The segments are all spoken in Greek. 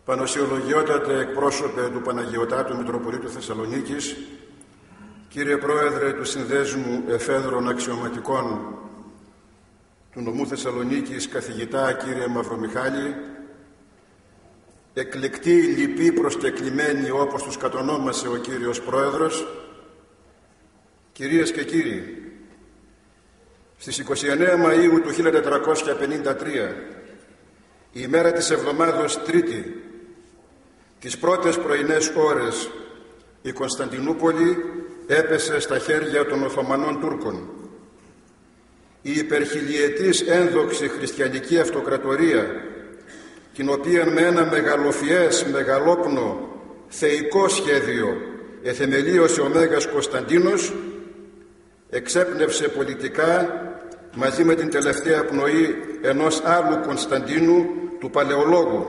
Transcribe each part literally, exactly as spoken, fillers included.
Πανοσιολογιότατε εκπρόσωπε του Παναγιωτάτου Μητροπολίτου Θεσσαλονίκης, κύριε Πρόεδρε του Συνδέσμου Εφέδρων Αξιωματικών του Νομού Θεσσαλονίκης, καθηγητά κύριε Μαυρομιχάλη, εκλεκτοί λοιποί προσκεκλημένοι όπως τους κατονόμασε ο κύριος Πρόεδρος, κυρίες και κύριοι, στις είκοσι εννέα Μαΐου του χίλια τετρακόσια πενήντα τρία, η ημέρα της εβδομάδος Τρίτη, τις πρώτες πρωινές ώρες, η Κωνσταντινούπολη έπεσε στα χέρια των Οθωμανών Τούρκων. Η υπερχιλιετής ένδοξη χριστιανική αυτοκρατορία, την οποία με ένα μεγαλοφιές, μεγαλόπνο, θεϊκό σχέδιο εθεμελίωσε ο Μέγας Κωνσταντίνος, εξέπνευσε πολιτικά μαζί με την τελευταία πνοή ενός άλλου Κωνσταντίνου, του Παλαιολόγου,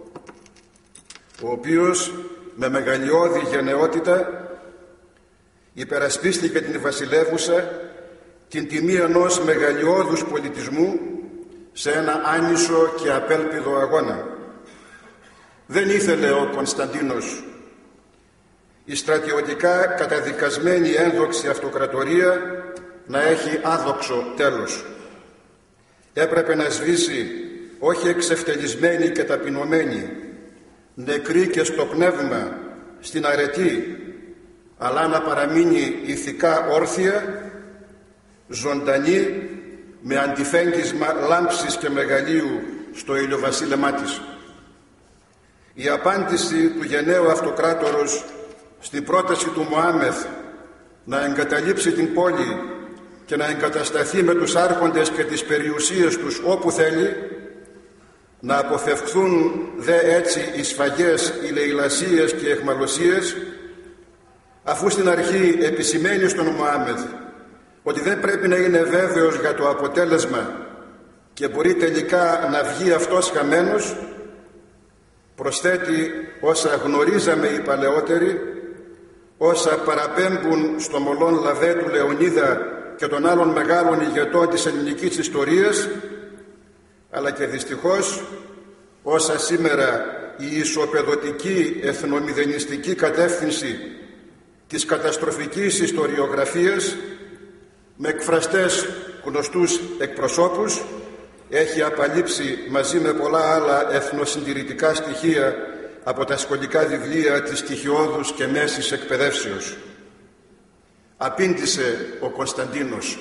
ο οποίος με μεγαλειώδη γενναιότητα υπερασπίστηκε την βασιλεύουσα την τιμή ενός μεγαλειώδους πολιτισμού σε ένα άνισο και απέλπιδο αγώνα. Δεν ήθελε ο Κωνσταντίνος η στρατιωτικά καταδικασμένη ένδοξη αυτοκρατορία να έχει άδοξο τέλος. Έπρεπε να σβήσει όχι εξευτελισμένη και ταπεινωμένη, νεκρή και στο πνεύμα, στην αρετή, αλλά να παραμείνει ηθικά όρθια, ζωντανή, με αντιφέγγισμα λάμψης και μεγαλείου στο ηλιοβασίλεμά της. Η απάντηση του γενναίου αυτοκράτορος στην πρόταση του Μωάμεθ να εγκαταλείψει την πόλη και να εγκατασταθεί με τους άρχοντες και τις περιουσίες τους όπου θέλει, να αποφευχθούν δε έτσι οι σφαγές, οι λαιλασίες και οι αιχμαλωσίες, αφού στην αρχή επισημαίνει στον Μωάμεθ ότι δεν πρέπει να είναι βέβαιος για το αποτέλεσμα και μπορεί τελικά να βγει αυτός χαμένος, προσθέτει όσα γνωρίζαμε οι παλαιότεροι, όσα παραπέμπουν στο μολόν λαβέ του Λεωνίδα και των άλλων μεγάλων ηγετών της ελληνικής ιστορίας, αλλά και δυστυχώς όσα σήμερα η ισοπεδωτική εθνομηδενιστική κατεύθυνση της καταστροφικής ιστοριογραφίας με εκφραστές γνωστούς εκπροσώπους έχει απαλείψει μαζί με πολλά άλλα εθνοσυντηρητικά στοιχεία από τα σχολικά βιβλία της στοιχειώδους και μέσης εκπαιδεύσεως. Απήντησε ο Κωνσταντίνος,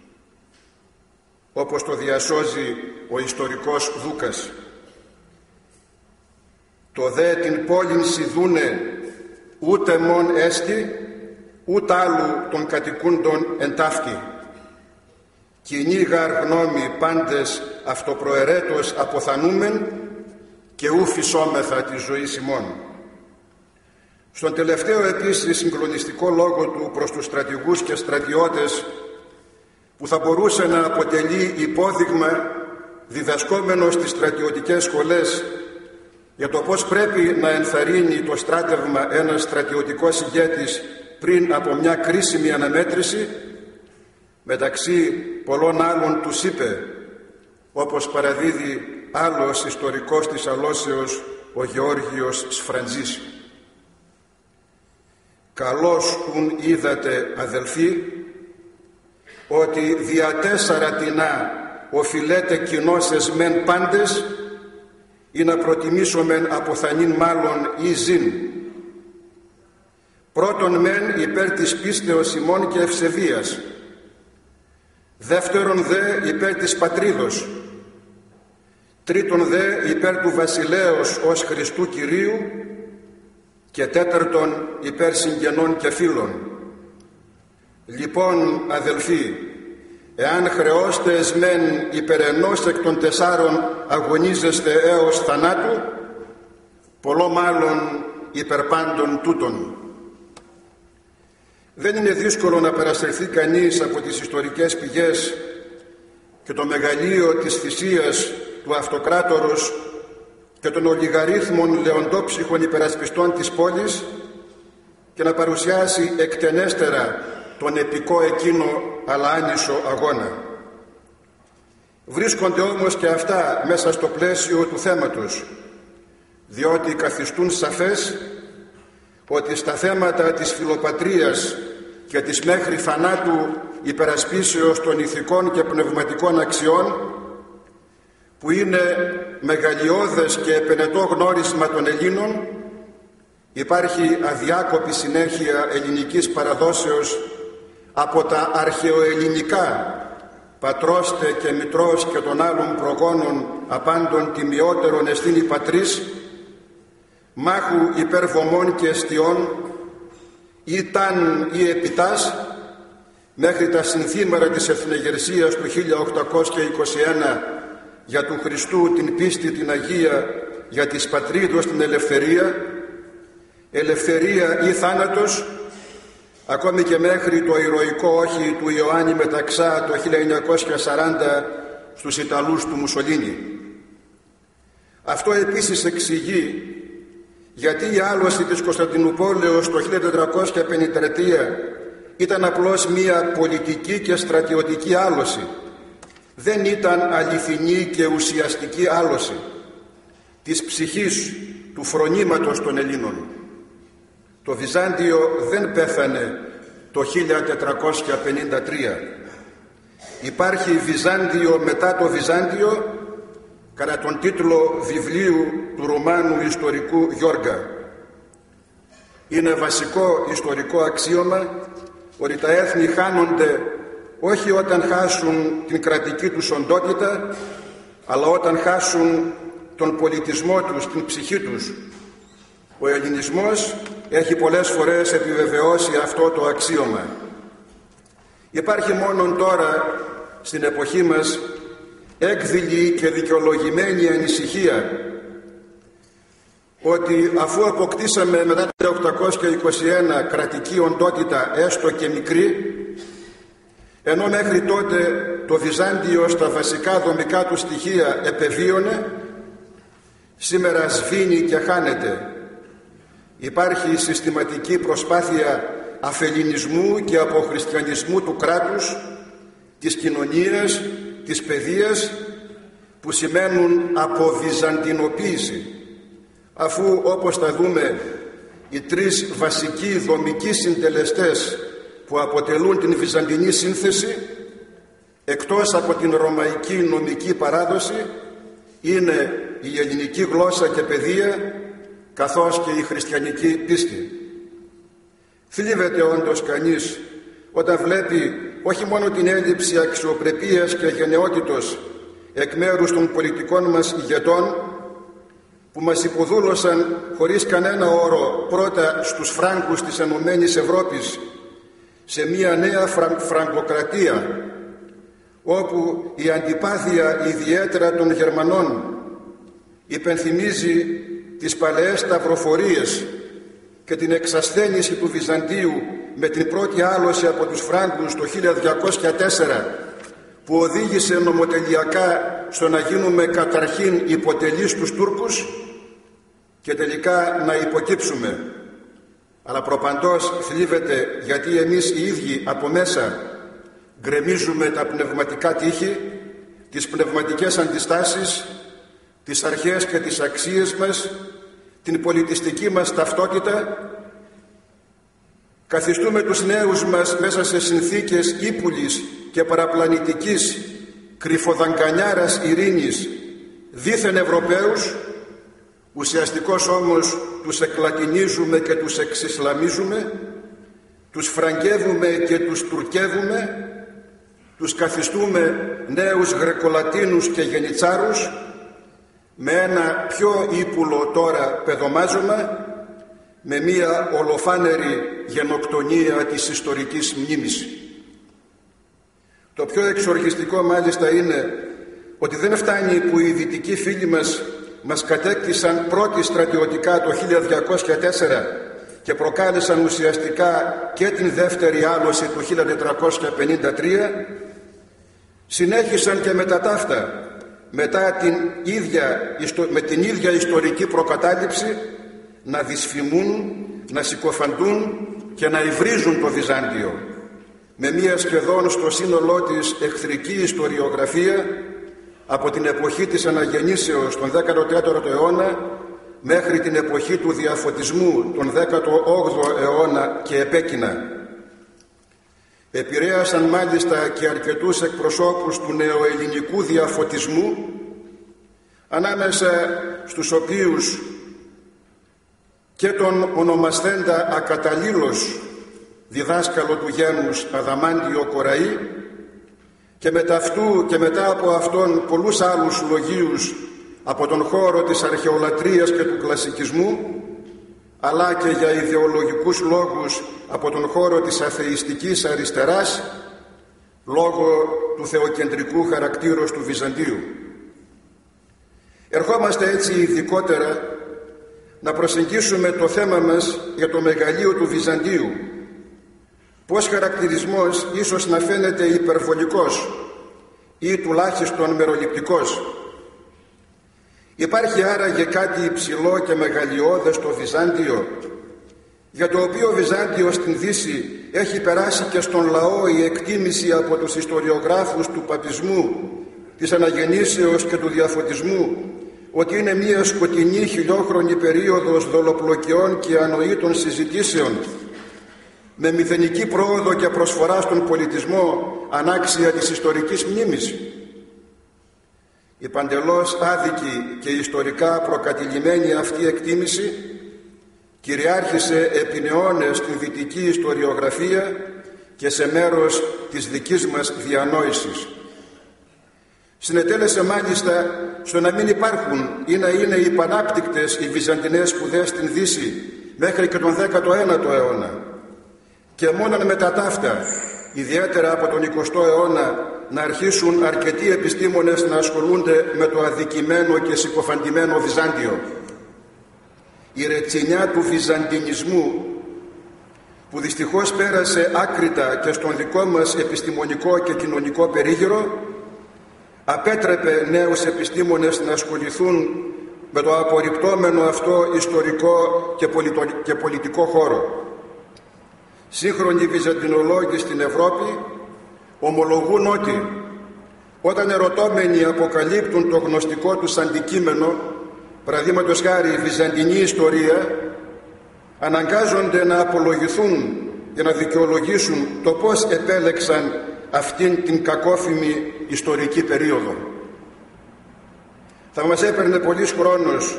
όπως το διασώζει ο ιστορικός Δούκας. «Το δε την πόλην σιδούνε ούτε μόν έστι, ούτε άλλου των κατοικούντων εντάφκη. Κοινή γαρ γνώμη πάντες αυτοπροαιρέτως αποθανούμεν και ου φυσόμεθα τη ζωή ημών». Στον τελευταίο επίσης συγκλονιστικό λόγο του προς τους στρατηγούς και στρατιώτες, που θα μπορούσε να αποτελεί υπόδειγμα διδασκόμενο στις στρατιωτικές σχολές για το πώς πρέπει να ενθαρρύνει το στράτευμα ένας στρατιωτικός ηγέτης πριν από μια κρίσιμη αναμέτρηση, μεταξύ πολλών άλλων τους είπε, όπως παραδίδει άλλος ιστορικός της Αλώσεως, ο Γεώργιος Σφραντζής: «Καλώς ουν είδατε, αδελφοί, ότι δια τέσσαρα τεινά οφειλέτε κοινώσες μεν πάντες, ή να προτιμήσομεν αποθανήν μάλλον ή ζήν. Πρώτον μεν υπέρ της πίστεως ημών και ευσεβίας, δεύτερον δε υπέρ της πατρίδος, τρίτον δε υπέρ του βασιλέως ως Χριστού Κυρίου, και τέταρτον υπέρ συγγενών και φίλων. Λοιπόν, αδελφοί, εάν χρεώστε εσμέν υπέρ ενός εκ των τεσσάρων αγωνίζεστε έως θανάτου, πολλό μάλλον υπέρ πάντων τούτων». Δεν είναι δύσκολο να παρασυρθεί κανείς από τις ιστορικές πηγές και το μεγαλείο της θυσίας του αυτοκράτορος και των ολιγαρίθμων λεοντόψυχων υπερασπιστών της πόλης και να παρουσιάσει εκτενέστερα τον επικό εκείνο αλλά άνισο αγώνα. Βρίσκονται όμως και αυτά μέσα στο πλαίσιο του θέματος, διότι καθιστούν σαφές ότι στα θέματα της φιλοπατρίας και της μέχρι θανάτου υπερασπίσεως των ηθικών και πνευματικών αξιών, που είναι μεγαλειώδες και επενετό γνώρισμα των Ελλήνων, υπάρχει αδιάκοπη συνέχεια ελληνικής παραδόσεως από τα αρχαιοελληνικά πατρόστε και μητρός και των άλλων προγόνων απάντων τιμιότερων εστίνη πατρίς, μάχου υπερβομών και αιστιών, ήταν ή επιτάς, μέχρι τα συνθήμερα της εθνεγερσίας του χίλια οκτακόσια είκοσι ένα για του Χριστού την πίστη την Αγία, για της πατρίδος την ελευθερία, ελευθερία ή θάνατος, ακόμη και μέχρι το ηρωικό όχι του Ιωάννη Μεταξά το χίλια εννιακόσια σαράντα στους Ιταλούς του Μουσολίνι. Αυτό επίσης εξηγεί γιατί η άλωση της Κωνσταντινούπολεως το χίλια τετρακόσια πενήντα τρία ήταν απλώς μία πολιτική και στρατιωτική άλωση. Δεν ήταν αληθινή και ουσιαστική άλωση της ψυχής, του φρονήματος των Ελλήνων. Το Βυζάντιο δεν πέθανε το χίλια τετρακόσια πενήντα τρία. Υπάρχει Βυζάντιο μετά το Βυζάντιο, κατά τον τίτλο βιβλίου του Ρουμάνου ιστορικού Γιώργα. Είναι βασικό ιστορικό αξίωμα ότι τα έθνη χάνονται όχι όταν χάσουν την κρατική τους οντότητα, αλλά όταν χάσουν τον πολιτισμό τους, την ψυχή τους. Ο ελληνισμός έχει πολλές φορές επιβεβαιώσει αυτό το αξίωμα. Υπάρχει μόνον τώρα στην εποχή μας έκδηλη και δικαιολογημένη ανησυχία ότι αφού αποκτήσαμε μετά το χίλια οκτακόσια είκοσι ένα κρατική οντότητα έστω και μικρή, ενώ μέχρι τότε το Βυζάντιο στα βασικά δομικά του στοιχεία επεβίωνε, σήμερα σβήνει και χάνεται. Υπάρχει συστηματική προσπάθεια αφελληνισμού και αποχριστιανισμού του κράτους, της κοινωνίας, της παιδείας, που σημαίνουν αποβυζαντινοποίηση, αφού όπως θα δούμε οι τρεις βασικοί δομικοί συντελεστές που αποτελούν την βυζαντινή σύνθεση, εκτός από την ρωμαϊκή νομική παράδοση, είναι η ελληνική γλώσσα και παιδεία, καθώς και η χριστιανική πίστη. Θλίβεται όντως κανείς όταν βλέπει όχι μόνο την έλλειψη αξιοπρεπίας και γενναιότητος εκ μέρους των πολιτικών μας ηγετών, που μας υποδούλωσαν χωρίς κανένα όρο πρώτα στους Φράγκους της Ενωμένης Ευρώπης σε μια νέα φρα... φραγκοκρατία, όπου η αντιπάθεια ιδιαίτερα των Γερμανών υπενθυμίζει τις παλαιές σταυροφορίες και την εξασθένηση του Βυζαντίου με την πρώτη άλωση από τους Φράγκους το χίλια διακόσια τέσσερα, που οδήγησε νομοτελειακά στο να γίνουμε καταρχήν υποτελείς στους Τούρκους και τελικά να υποκύψουμε. Αλλά προπαντός θλίβεται γιατί εμείς οι ίδιοι από μέσα γκρεμίζουμε τα πνευματικά τείχη, τις πνευματικές αντιστάσεις, τις αρχές και τις αξίες μας, την πολιτιστική μας ταυτότητα. Καθιστούμε τους νέους μας μέσα σε συνθήκες ύπουλης και παραπλανητικής κρυφοδαγκανιάρας ειρήνης δήθεν Ευρωπαίους, ουσιαστικώς όμως τους εκλατινίζουμε και τους εξισλαμίζουμε, τους φραγκεύουμε και τους τουρκεύουμε, τους καθιστούμε νέους Γρεκολατίνους και Γενιτσάρους, με ένα πιο ύπουλο τώρα παιδομάζωμα, με μία ολοφάνερη γενοκτονία της ιστορικής μνήμης. Το πιο εξοργιστικό μάλιστα είναι ότι δεν φτάνει που οι δυτικοί φίλοι μας μας κατέκτησαν πρώτοι στρατιωτικά το χίλια διακόσια τέσσερα και προκάλεσαν ουσιαστικά και την δεύτερη άλωση του χίλια τετρακόσια πενήντα τρία, συνέχισαν και μετά ταύτα, μετά την ίδια, με την ίδια ιστορική προκατάληψη, να δυσφημούν, να συκοφαντούν και να υβρίζουν το Βυζάντιο με μία σχεδόν στο σύνολό της εχθρική ιστοριογραφία από την εποχή της αναγεννήσεως τον δέκατο τέταρτο αιώνα μέχρι την εποχή του διαφωτισμού τον δέκατο όγδοο αιώνα και επέκεινα. Επηρέασαν μάλιστα και αρκετούς εκπροσώπους του νεοελληνικού διαφωτισμού, ανάμεσα στους οποίους και τον ονομασθέντα ακαταλήλως διδάσκαλο του γένους Αδαμάντιο Κοραή, και μετά αυτού και μετά από αυτόν πολλούς άλλους λογίους από τον χώρο της αρχαιολατρείας και του κλασικισμού, αλλά και για ιδεολογικούς λόγους από τον χώρο της αθεϊστικής αριστεράς, λόγω του θεοκεντρικού χαρακτήρος του Βυζαντίου. Ερχόμαστε έτσι ειδικότερα να προσεγγίσουμε το θέμα μας για το μεγαλείο του Βυζαντίου, πως χαρακτηρισμός ίσως να φαίνεται υπερβολικός ή τουλάχιστον μεροληπτικός. Υπάρχει άραγε κάτι υψηλό και μεγαλειώδες στο Βυζάντιο, για το οποίο Βυζάντιο στην Δύση έχει περάσει και στον λαό η εκτίμηση από τους ιστοριογράφους του παπισμού, της αναγεννήσεως και του διαφωτισμού, ότι είναι μια σκοτεινή χιλιόχρονη περίοδος δολοπλοκιών και ανοήτων συζητήσεων, με μηδενική πρόοδο και προσφορά στον πολιτισμό ανάξια της ιστορικής μνήμης. Η παντελώς άδικη και ιστορικά προκατηλημένη αυτή εκτίμηση κυριάρχησε επί αιώνες στην δυτική ιστοριογραφία και σε μέρος της δικής μας διανόησης. Συνετέλεσε μάλιστα στο να μην υπάρχουν ή να είναι υπανάπτυκτες οι βυζαντινές σπουδές στην Δύση μέχρι και τον δέκατο ένατο αιώνα, και μόνον μετά ταύτα, ιδιαίτερα από τον εικοστό αιώνα, να αρχίσουν αρκετοί επιστήμονες να ασχολούνται με το αδικημένο και συκοφαντημένο Βυζάντιο. Η ρετσινιά του βυζαντινισμού, που δυστυχώς πέρασε άκρητα και στον δικό μας επιστημονικό και κοινωνικό περίγυρο, απέτρεπε νέους επιστήμονες να ασχοληθούν με το απορριπτόμενο αυτό ιστορικό και, πολιτο... και πολιτικό χώρο. Σύγχρονοι βυζαντινολόγοι στην Ευρώπη ομολογούν ότι όταν ερωτώμενοι αποκαλύπτουν το γνωστικό τους αντικείμενο, παραδείγματος χάρη η βυζαντινή ιστορία, αναγκάζονται να απολογηθούν για να δικαιολογήσουν το πώς επέλεξαν αυτήν την κακόφημη ιστορική περίοδο. Θα μας έπαιρνε πολύς χρόνος,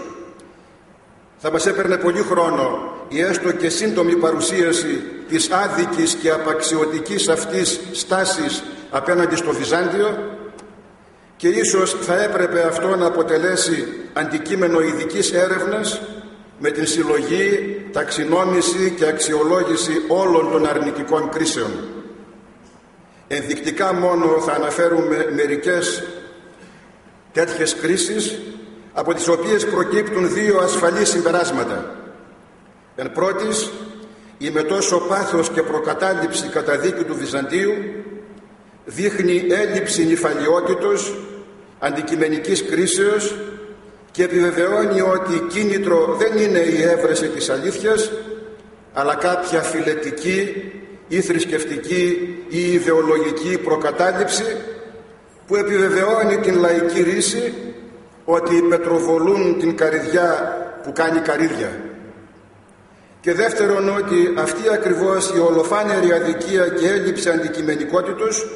θα μας έπαιρνε πολύ χρόνο η έστω και σύντομη παρουσίαση της άδικης και απαξιωτικής αυτής στάσης απέναντι στο Βυζάντιο, και ίσως θα έπρεπε αυτό να αποτελέσει αντικείμενο ειδικής έρευνας με την συλλογή, ταξινόμηση και αξιολόγηση όλων των αρνητικών κρίσεων. Ενδεικτικά μόνο θα αναφέρουμε μερικές τέτοιες κρίσεις, από τις οποίες προκύπτουν δύο ασφαλή συμπεράσματα. Εν πρώτης, η με τόσο πάθος και προκατάληψη καταδίκη του Βυζαντίου δείχνει έλλειψη νυφαλιότητος, αντικειμενικής κρίσεως, και επιβεβαιώνει ότι κίνητρο δεν είναι η έβρεση της αλήθειας, αλλά κάποια φιλετική ή θρησκευτική ή ιδεολογική προκατάληψη που επιβεβαιώνει την λαϊκή ρίση ότι πετροβολούν την καρυδιά που κάνει καρύδια. Και δεύτερον, ότι αυτή ακριβώς η ολοφάνερη αδικία και έλλειψη αντικειμενικότητος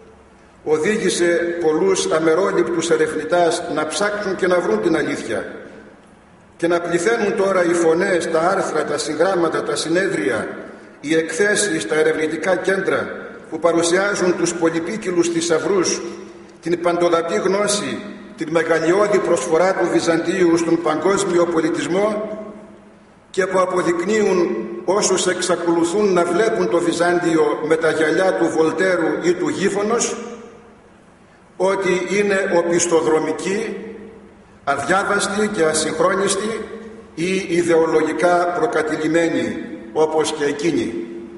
οδήγησε πολλούς αμερόληπτους ερευνητάς να ψάξουν και να βρουν την αλήθεια, και να πληθαίνουν τώρα οι φωνές, τα άρθρα, τα συγγράμματα, τα συνέδρια, οι εκθέσεις, τα ερευνητικά κέντρα που παρουσιάζουν τους πολυπίκυλους θησαυρούς, την παντοδαπή γνώση, την μεγαλειώδη προσφορά του Βυζαντίου στον παγκόσμιο πολιτισμό, και που αποδεικνύουν όσους εξακολουθούν να βλέπουν το Βυζάντιο με τα γυαλιά του Βολτέρου ή του Γίφωνος ότι είναι οπισθοδρομική, αδιάβαστη και ασυγχρόνιστη ή ιδεολογικά προκατηλημένη όπως και εκείνη.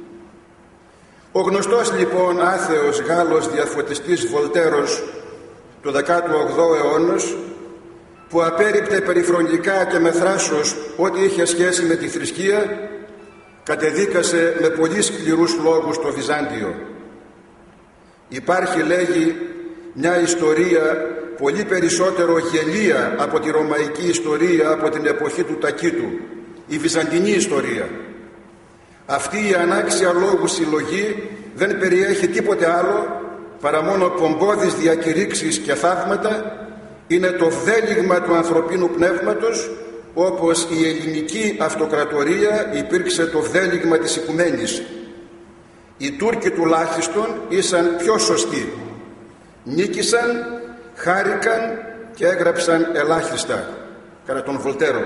Ο γνωστός λοιπόν άθεος Γάλλος διαφωτιστής Βολτέρος του δέκατου όγδοου αιώνος, που απέρριπτε περιφρονητικά και με θράσος ό,τι είχε σχέση με τη θρησκεία, κατεδίκασε με πολύ σκληρούς λόγους το Βυζάντιο. Υπάρχει, λέγει, μια ιστορία πολύ περισσότερο γελία από τη ρωμαϊκή ιστορία από την εποχή του Τακίτου, η βυζαντινή ιστορία. Αυτή η ανάξια λόγου συλλογή δεν περιέχει τίποτε άλλο παρά μόνο πομπώδεις διακηρύξεις και θαύματα. Είναι το βδέλιγμα του ανθρωπίνου πνεύματος, όπως η ελληνική αυτοκρατορία υπήρξε το βδέλιγμα της οικουμένης. Οι Τούρκοι τουλάχιστον ήσαν πιο σωστοί. Νίκησαν, χάρηκαν και έγραψαν ελάχιστα, κατά τον Βολτέρο.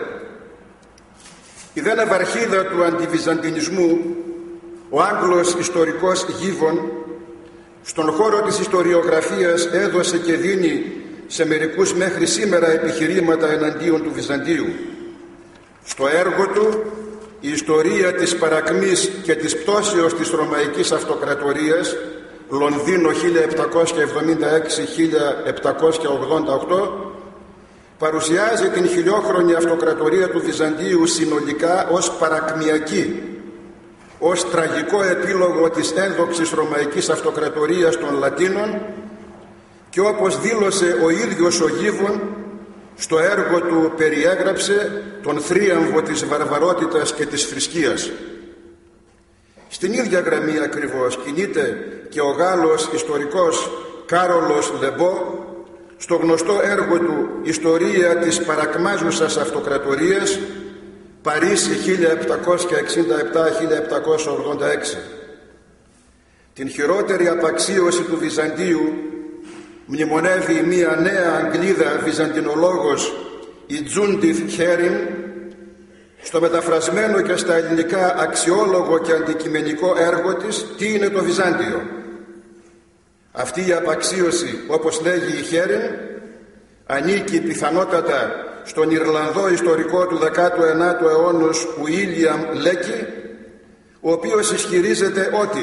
Η δε ναυαρχίδα του αντιβυζαντινισμού, ο Άγγλος ιστορικός Γίβον, στον χώρο της ιστοριογραφίας έδωσε και δίνει σε μερικούς μέχρι σήμερα επιχειρήματα εναντίον του Βυζαντίου. Στο έργο του «Η ιστορία της παρακμής και της πτώσεως της Ρωμαϊκής Αυτοκρατορίας, Λονδίνο χίλια επτακόσια εβδομήντα έξι με χίλια επτακόσια ογδόντα οκτώ», παρουσιάζει την χιλιόχρονη αυτοκρατορία του Βυζαντίου συνολικά ως παρακμιακή, ως τραγικό επίλογο της ένδοξης Ρωμαϊκής Αυτοκρατορίας των Λατίνων, και όπως δήλωσε ο ίδιος ο Γίβον στο έργο του, περιέγραψε τον θρίαμβο της βαρβαρότητας και της θρησκείας. Στην ίδια γραμμή ακριβώς κινείται και ο Γάλλος ιστορικός Κάρολος Λεμπό στο γνωστό έργο του «Ιστορία της παρακμάζουσας αυτοκρατορίας, Παρίσι χίλια επτακόσια εξήντα επτά με χίλια επτακόσια ογδόντα έξι». Την χειρότερη απαξίωση του Βυζαντίου μνημονεύει μία νέα Αγγλίδα βυζαντινολόγος, η Τζούντιθ Χέριν, στο μεταφρασμένο και στα ελληνικά αξιόλογο και αντικειμενικό έργο της «Τι είναι το Βυζάντιο». Αυτή η απαξίωση, όπως λέγει η Χέριν, ανήκει πιθανότατα στον Ιρλανδό ιστορικό του δέκατου ενάτου αιώνος Ουίλιαμ Λέκι, ο οποίος ισχυρίζεται ότι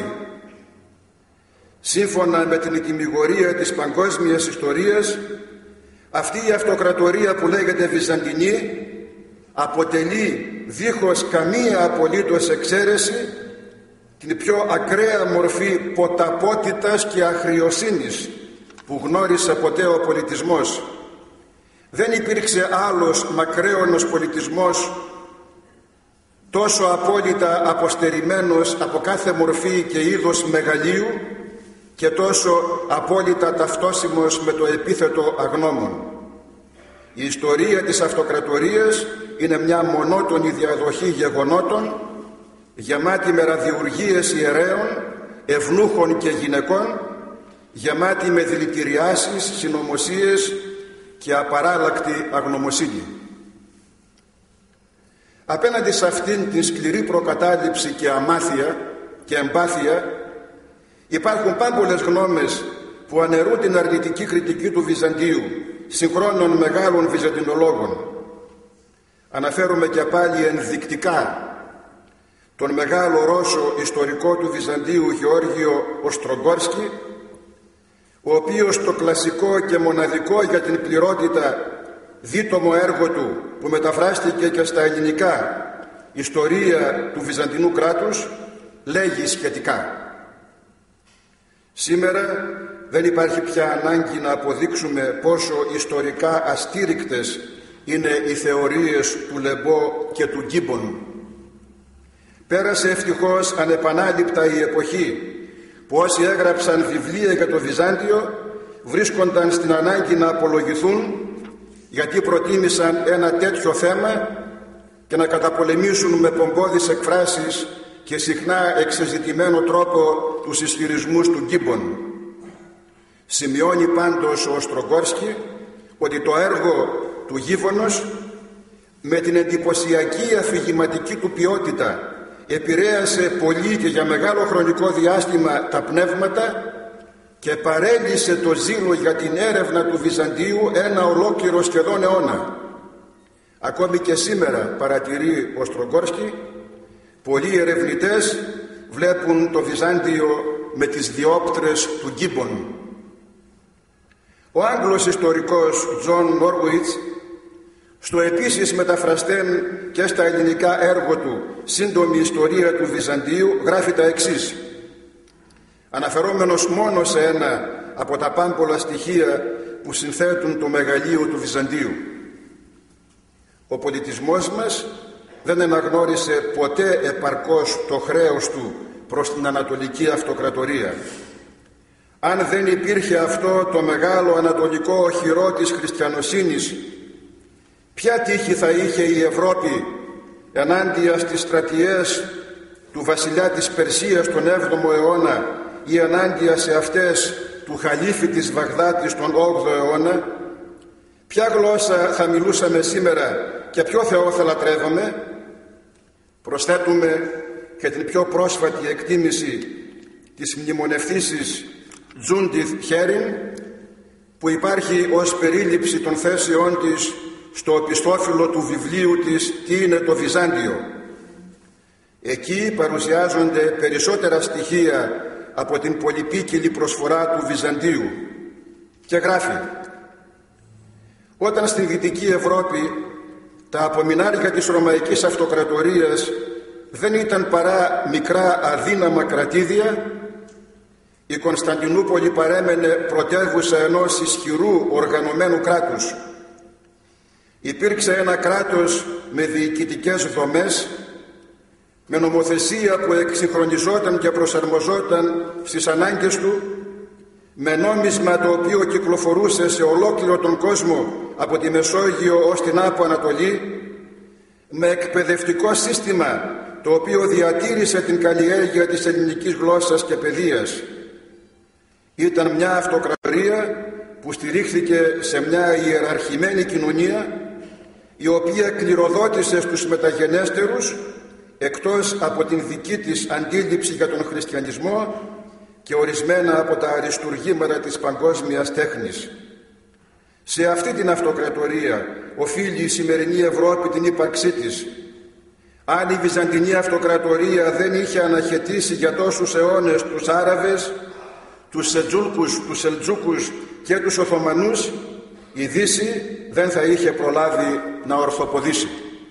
σύμφωνα με την ετυμηγορία της παγκόσμιας ιστορίας, αυτή η αυτοκρατορία που λέγεται Βυζαντινή αποτελεί δίχως καμία απολύτως εξαίρεση την πιο ακραία μορφή ποταπότητας και αχριοσύνης που γνώρισε ποτέ ο πολιτισμός. Δεν υπήρξε άλλος μακραίωνος πολιτισμός τόσο απόλυτα αποστερημένος από κάθε μορφή και είδος μεγαλείου και τόσο απόλυτα ταυτόσιμος με το επίθετο αγνώμων. Η ιστορία της αυτοκρατορίας είναι μια μονότονη διαδοχή γεγονότων, γεμάτη με ραδιουργίες ιερέων, ευνούχων και γυναικών, γεμάτη με δηλητηριάσεις, συνωμοσίες και απαράλλακτη αγνωμοσύνη. Απέναντι σε αυτήν την σκληρή προκατάληψη και αμάθεια και εμπάθεια, υπάρχουν πάμπολες γνώμες που αναιρούν την αρνητική κριτική του Βυζαντίου συγχρόνων μεγάλων βυζαντινολόγων. Αναφέρουμε και πάλι ενδεικτικά τον μεγάλο Ρώσο ιστορικό του Βυζαντίου Γεώργιο Οστρογκόρσκι, ο οποίος το κλασικό και μοναδικό για την πληρότητα δίτομο έργο του, που μεταφράστηκε και στα ελληνικά, «Ιστορία του Βυζαντινού κράτους», λέγει σχετικά: «Σήμερα δεν υπάρχει πια ανάγκη να αποδείξουμε πόσο ιστορικά αστήρικτες είναι οι θεωρίες του Λεμπό και του Γκίμπον. Πέρασε ευτυχώς ανεπανάληπτα η εποχή που όσοι έγραψαν βιβλία για το Βυζάντιο βρίσκονταν στην ανάγκη να απολογηθούν, γιατί προτίμησαν ένα τέτοιο θέμα και να καταπολεμήσουν με πομπώδεις εκφράσεις και συχνά εξεζητημένο τρόπο τους ισχυρισμούς του Γκίμπον». Σημειώνει πάντως ο Οστρογκόρσκι ότι το έργο του Γίβονος με την εντυπωσιακή αφηγηματική του ποιότητα επηρέασε πολύ και για μεγάλο χρονικό διάστημα τα πνεύματα και παρέλυσε το ζήλο για την έρευνα του Βυζαντίου ένα ολόκληρο σχεδόν αιώνα. Ακόμη και σήμερα, παρατηρεί ο Οστρογκόρσκι, πολλοί ερευνητές βλέπουν το Βυζάντιο με τις διόπτρες του Γκίμπον. Ο Άγγλος ιστορικός Τζον Νόρουιτς, στο επίσης μεταφραστέν και στα ελληνικά έργο του «Σύντομη ιστορία του Βυζαντίου», γράφει τα εξής, αναφερόμενος μόνο σε ένα από τα πάμπολα στοιχεία που συνθέτουν το μεγαλείο του Βυζαντίου. Ο πολιτισμός μας δεν αναγνώρισε ποτέ επαρκώς το χρέος του προς την Ανατολική Αυτοκρατορία. Αν δεν υπήρχε αυτό το μεγάλο ανατολικό οχυρό της χριστιανοσύνης, ποια τύχη θα είχε η Ευρώπη ενάντια στις στρατιές του βασιλιά της Περσίας τον έβδομο αιώνα ή ενάντια σε αυτές του χαλίφη της Βαγδάτης τον όγδοο αιώνα? Ποια γλώσσα θα μιλούσαμε σήμερα και ποιο Θεό θα λατρεύαμε? Προσθέτουμε και την πιο πρόσφατη εκτίμηση της μνημονευθύσης Τζούντιθ Χέριν, που υπάρχει ως περίληψη των θέσεών της στο οπισθόφυλλο του βιβλίου της «Τι είναι το Βυζάντιο». Εκεί παρουσιάζονται περισσότερα στοιχεία από την πολυπίκυλη προσφορά του Βυζαντίου και γράφει: όταν στην Δυτική Ευρώπη τα απομεινάρια της Ρωμαϊκής Αυτοκρατορίας δεν ήταν παρά μικρά αδύναμα κρατήδια, η Κωνσταντινούπολη παρέμενε πρωτεύουσα ενός ισχυρού οργανωμένου κράτους. Υπήρξε ένα κράτος με διοικητικές δομές, με νομοθεσία που εξυγχρονιζόταν και προσαρμοζόταν στις ανάγκες του, με νόμισμα το οποίο κυκλοφορούσε σε ολόκληρο τον κόσμο από τη Μεσόγειο ως την Άπο Ανατολή, με εκπαιδευτικό σύστημα το οποίο διατήρησε την καλλιέργεια της ελληνικής γλώσσας και παιδείας. Ήταν μια αυτοκρατορία που στηρίχθηκε σε μια ιεραρχημένη κοινωνία, η οποία κληροδότησε στους μεταγενέστερους, εκτός από την δική της αντίληψη για τον χριστιανισμό, και ορισμένα από τα αριστουργήματα της παγκόσμιας τέχνης. Σε αυτή την αυτοκρατορία οφείλει η σημερινή Ευρώπη την ύπαρξή της. Αν η Βυζαντινή Αυτοκρατορία δεν είχε αναχαιτήσει για τόσους αιώνες τους Άραβες, τους Σετζούλκους, τους Σελτζούκους και τους Οθωμανούς, η Δύση δεν θα είχε προλάβει να ορθοποδήσει.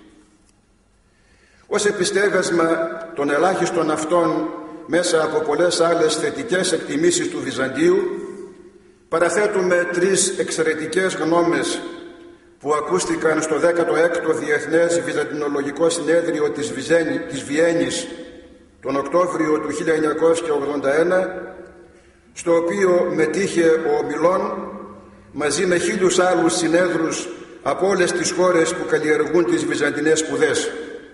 Ως επιστέγασμα των ελάχιστων αυτών, μέσα από πολλές άλλες θετικές εκτιμήσεις του Βυζαντίου, παραθέτουμε τρεις εξαιρετικές γνώμες που ακούστηκαν στο δέκατο έκτο Διεθνές Βυζαντινολογικό Συνέδριο της, Βιζένη, της Βιέννης τον Οκτώβριο του χίλια εννιακόσια ογδόντα ένα, στο οποίο μετήχε ο ομιλών μαζί με χίλιους άλλους συνέδρους από όλες τις χώρες που καλλιεργούν τις βυζαντινές σπουδές.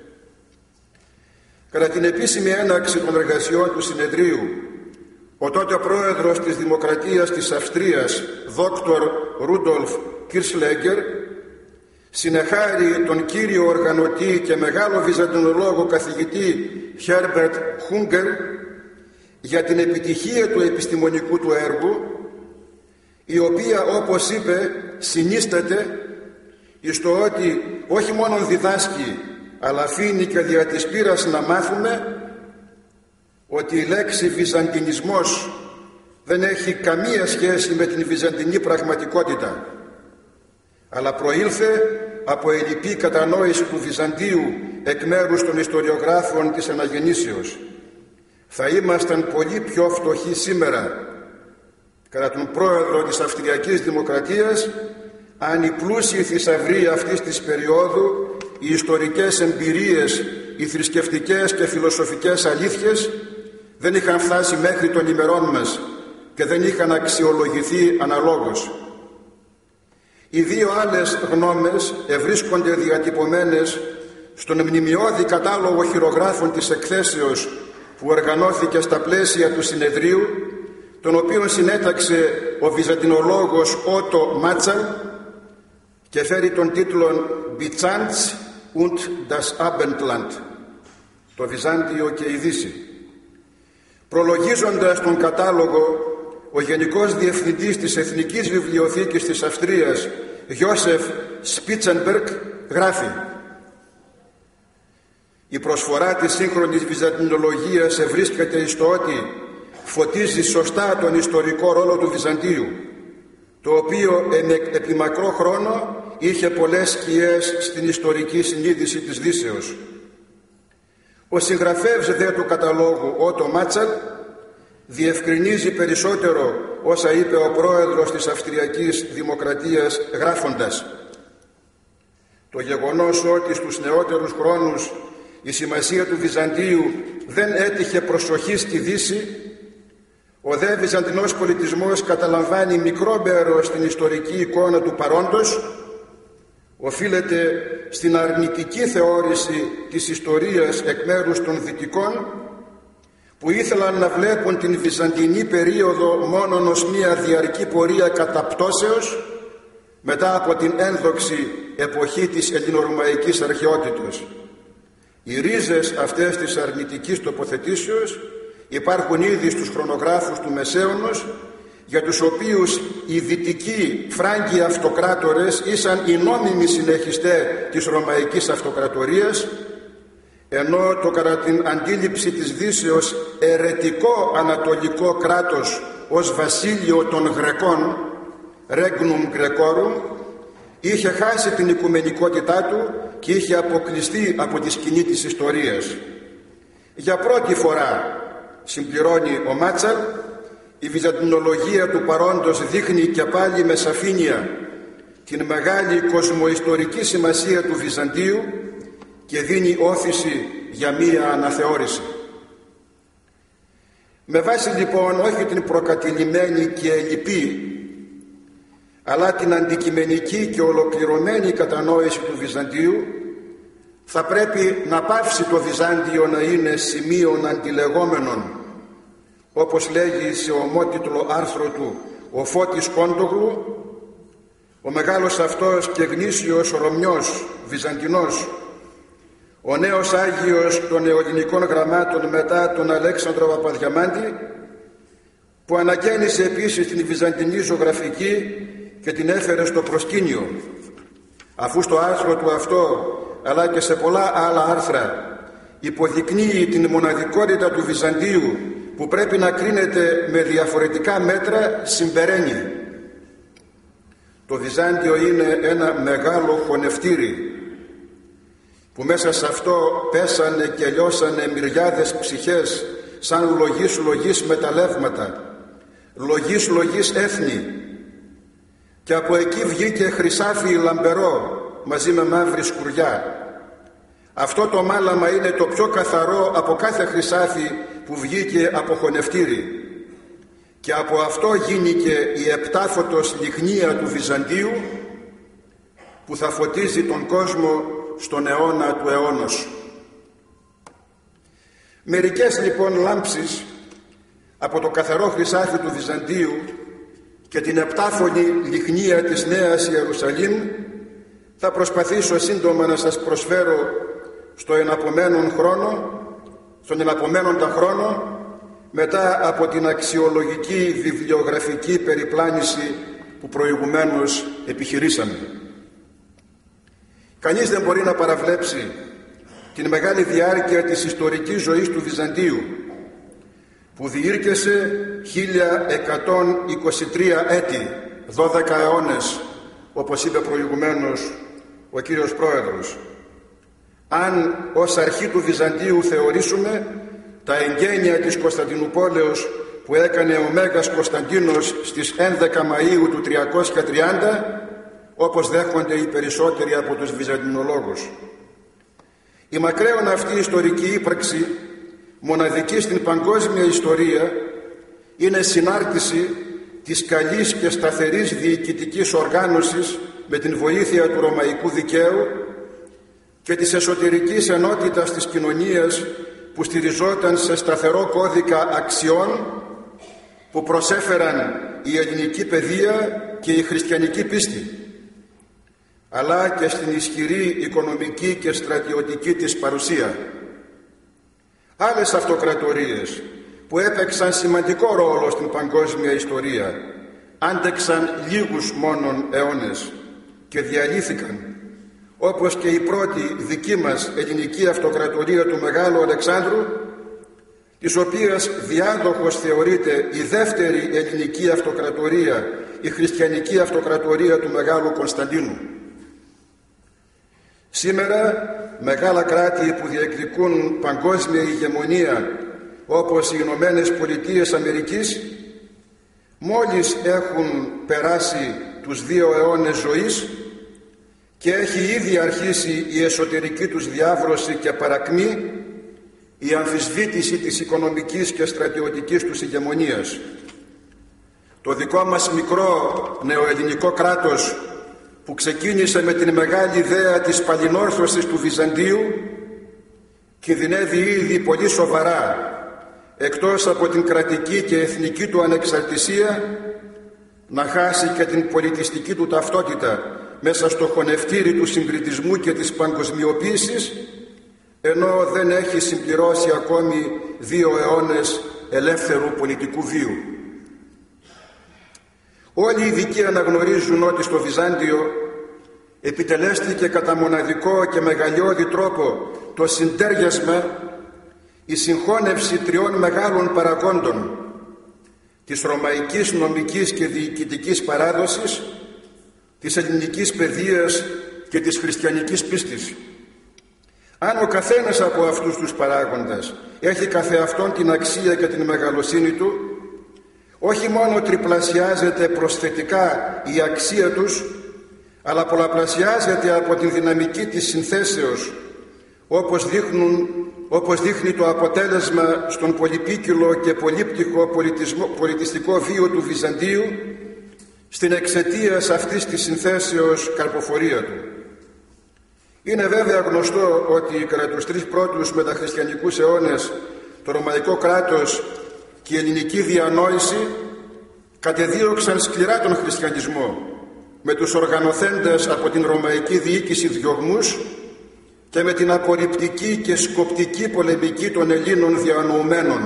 Κατά την επίσημη έναρξη των εργασιών του συνεδρίου, ο τότε πρόεδρος της Δημοκρατίας της Αυστρίας, δόκτωρ Ρούντολφ Κίρσλέγκερ, συνεχάρει τον κύριο οργανωτή και μεγάλο βυζαντινολόγο καθηγητή Χέρμπερτ Χούγκερ για την επιτυχία του επιστημονικού του έργου, η οποία, όπως είπε, συνίσταται εις το ότι όχι μόνο διδάσκει, αλλά αφήνει και δια της πείρας να μάθουμε ότι η λέξη βυζαντινισμός δεν έχει καμία σχέση με την βυζαντινή πραγματικότητα, αλλά προήλθε από ελλειπή κατανόηση του Βυζαντίου εκ μέρους των ιστοριογράφων της Αναγεννήσεως. Θα ήμασταν πολύ πιο φτωχοί σήμερα, κατά τον πρόεδρο της Αυστριακής Δημοκρατίας, αν οι πλούσιοι θησαυροί αυτής της περίοδου, οι ιστορικές εμπειρίες, οι θρησκευτικές και φιλοσοφικές αλήθειες δεν είχαν φτάσει μέχρι των ημερών μας και δεν είχαν αξιολογηθεί αναλόγως. Οι δύο άλλες γνώμες ευρίσκονται διατυπωμένες στον μνημειώδη κατάλογο χειρογράφων της εκθέσεως που οργανώθηκε στα πλαίσια του συνεδρίου, τον οποίο συνέταξε ο βυζαντινολόγος Ότο Μάτσαλ και φέρει τον τίτλο «Byzanz und das Abendland», το Βυζάντιο και η Δύση. Προλογίζοντας τον κατάλογο, ο Γενικός Διευθυντής της Εθνικής Βιβλιοθήκης της Αυστρίας, Γιώσεφ Σπίτσενμπεργκ, γράφει: «Η προσφορά της σύγχρονης βυζαντινολογίας ευρίσκεται στο ότι φωτίζει σωστά τον ιστορικό ρόλο του Βυζαντίου, το οποίο επί μακρό χρόνο είχε πολλές σκιές στην ιστορική συνείδηση της Δύσεως». Ο συγγραφέας δε του καταλόγου, Ότο Μάτσαλ, διευκρινίζει περισσότερο όσα είπε ο πρόεδρος της Αυστριακής Δημοκρατίας γράφοντας: το γεγονός ότι στους νεότερους χρόνους η σημασία του Βυζαντίου δεν έτυχε προσοχή στη Δύση, ο δε βυζαντινός πολιτισμός καταλαμβάνει μικρό μέρος στην ιστορική εικόνα του παρόντος, οφείλεται στην αρνητική θεώρηση της ιστορίας εκ μέρους των Δυτικών, που ήθελαν να βλέπουν την βυζαντινή περίοδο μόνον ως μία διαρκή πορεία καταπτώσεως μετά από την ένδοξη εποχή της ελληνορωμαϊκής αρχαιότητας. Οι ρίζες αυτές της αρνητικής τοποθετήσεως υπάρχουν ήδη στους χρονογράφους του Μεσαίωνος, για τους οποίους οι δυτικοί Φράγκοι αυτοκράτορες ήσαν οι νόμιμοι συνεχιστές της Ρωμαϊκής Αυτοκρατορίας, ενώ το κατά την αντίληψη της Δύσεως αιρετικό ανατολικό κράτος ως βασίλειο των Γρεκών, Regnum Grecorum, είχε χάσει την οικουμενικότητά του και είχε αποκλειστεί από τη σκηνή της ιστορίας. Για πρώτη φορά, συμπληρώνει ο Μάτσαλ, η βυζαντινολογία του παρόντος δείχνει και πάλι με σαφήνεια την μεγάλη κοσμοϊστορική σημασία του Βυζαντίου και δίνει όθηση για μία αναθεώρηση. Με βάση λοιπόν όχι την προκατηλημένη και ελλειπή, αλλά την αντικειμενική και ολοκληρωμένη κατανόηση του Βυζαντίου, θα πρέπει να πάυσει το Βυζάντιο να είναι σημείων αντιλεγόμενων, όπως λέγει σε ομότιτλο άρθρο του ο Φώτης Κόντογλου, ο μεγάλος αυτός και γνήσιος Ρωμιός Βυζαντινός, ο νέος Άγιος των νεοελληνικών γραμμάτων μετά τον Αλέξανδρο Παπαδιαμάντη, που ανακαίνισε επίσης την βυζαντινή ζωγραφική και την έφερε στο προσκήνιο, αφού στο άρθρο του αυτό αλλά και σε πολλά άλλα άρθρα υποδεικνύει την μοναδικότητα του Βυζαντίου, που πρέπει να κρίνεται με διαφορετικά μέτρα, συμπεραίνει: το Βυζάντιο είναι ένα μεγάλο χωνευτήρι, που μέσα σε αυτό πέσανε και λιώσανε μυριάδες ψυχές σαν λογής λογής μεταλλεύματα, λογής λογής έθνη, και από εκεί βγήκε χρυσάφι λαμπερό μαζί με μαύρη σκουριά. Αυτό το μάλαμα είναι το πιο καθαρό από κάθε χρυσάφι που βγήκε από χωνευτήρι, και από αυτό γίνηκε η επτάφωτος λιχνία του Βυζαντίου, που θα φωτίζει τον κόσμο στον αιώνα του αιώνος. Μερικές λοιπόν λάμψεις από το καθαρό χρυσάφι του Βυζαντίου και την επτάφωνη λιχνία της Νέας Ιερουσαλήμ θα προσπαθήσω σύντομα να σας προσφέρω στο εναπομένον χρόνο, στον εναπομένοντα χρόνο, μετά από την αξιολογική βιβλιογραφική περιπλάνηση που προηγουμένως επιχειρήσαμε. Κανείς δεν μπορεί να παραβλέψει την μεγάλη διάρκεια της ιστορικής ζωής του Βυζαντίου, που διήρκεσε χίλια εκατόν είκοσι τρία έτη, δώδεκα αιώνες, όπως είπε προηγουμένως ο κύριος Πρόεδρος. Αν ως αρχή του Βυζαντίου θεωρήσουμε τα εγγένεια της Κωνσταντινουπόλεως που έκανε ο Μέγας Κωνσταντίνος στις έντεκα Μαΐου του τριακόσια τριάντα, όπως δέχονται οι περισσότεροι από τους βυζαντινολόγους. Η μακραίων αυτή ιστορική ύπαρξη, μοναδική στην παγκόσμια ιστορία, είναι συνάρτηση της καλής και σταθερής διοικητικής οργάνωσης με την βοήθεια του ρωμαϊκού δικαίου και της εσωτερικής ενότητας της κοινωνίας, που στηριζόταν σε σταθερό κώδικα αξιών που προσέφεραν η ελληνική παιδεία και η χριστιανική πίστη, αλλά και στην ισχυρή οικονομική και στρατιωτική της παρουσία. Άλλες αυτοκρατορίες που έπαιξαν σημαντικό ρόλο στην παγκόσμια ιστορία άντεξαν λίγους μόνον αιώνες και διαλύθηκαν, όπως και η πρώτη δική μας ελληνική αυτοκρατορία του Μεγάλου Αλεξάνδρου, της οποίας διάδοχος θεωρείται η δεύτερη ελληνική αυτοκρατορία, η χριστιανική αυτοκρατορία του Μεγάλου Κωνσταντίνου. Σήμερα μεγάλα κράτη που διεκδικούν παγκόσμια ηγεμονία, όπως οι Ηνωμένες Πολιτείες Αμερικής, μόλις έχουν περάσει τους δύο αιώνες ζωής και έχει ήδη αρχίσει η εσωτερική τους διάβρωση και παρακμή, η αμφισβήτηση της οικονομικής και στρατιωτικής τους ηγεμονίας. Το δικό μας μικρό νεοελληνικό κράτος, που ξεκίνησε με την μεγάλη ιδέα της παλινόρθωσης του Βυζαντίου, κινδυνεύει ήδη πολύ σοβαρά, εκτός από την κρατική και εθνική του ανεξαρτησία, να χάσει και την πολιτιστική του ταυτότητα μέσα στο χωνευτήρι του συγκριτισμού και της παγκοσμιοποίησης, ενώ δεν έχει συμπληρώσει ακόμη δύο αιώνες ελεύθερου πολιτικού βίου. Όλοι οι ειδικοί αναγνωρίζουν ότι στο Βυζάντιο επιτελέστηκε κατά μοναδικό και μεγαλειώδη τρόπο το συντέριασμα, η συγχώνευση τριών μεγάλων παραγόντων, της ρωμαϊκής νομικής και διοικητικής παράδοσης, της ελληνικής παιδείας και της χριστιανικής πίστης. Αν ο καθένας από αυτούς τους παράγοντες έχει καθεαυτόν την αξία και την μεγαλοσύνη του, όχι μόνο τριπλασιάζεται προσθετικά η αξία τους, αλλά πολλαπλασιάζεται από την δυναμική της συνθέσεως, όπως, δείχνουν, όπως δείχνει το αποτέλεσμα στον πολυπίκυλο και πολύπτυχο πολιτιστικό βίο του Βυζαντίου, στην εξαιτίας αυτής της συνθέσεως καρποφορία του. Είναι βέβαια γνωστό ότι κατά τους τρεις πρώτους μεταχριστιανικούς αιώνες το ρωμαϊκό κράτος και η ελληνική διανόηση κατεδίωξαν σκληρά τον χριστιανισμό, με τους οργανωθέντες από την ρωμαϊκή διοίκηση διωγμούς και με την απορριπτική και σκοπτική πολεμική των Ελλήνων διανοουμένων.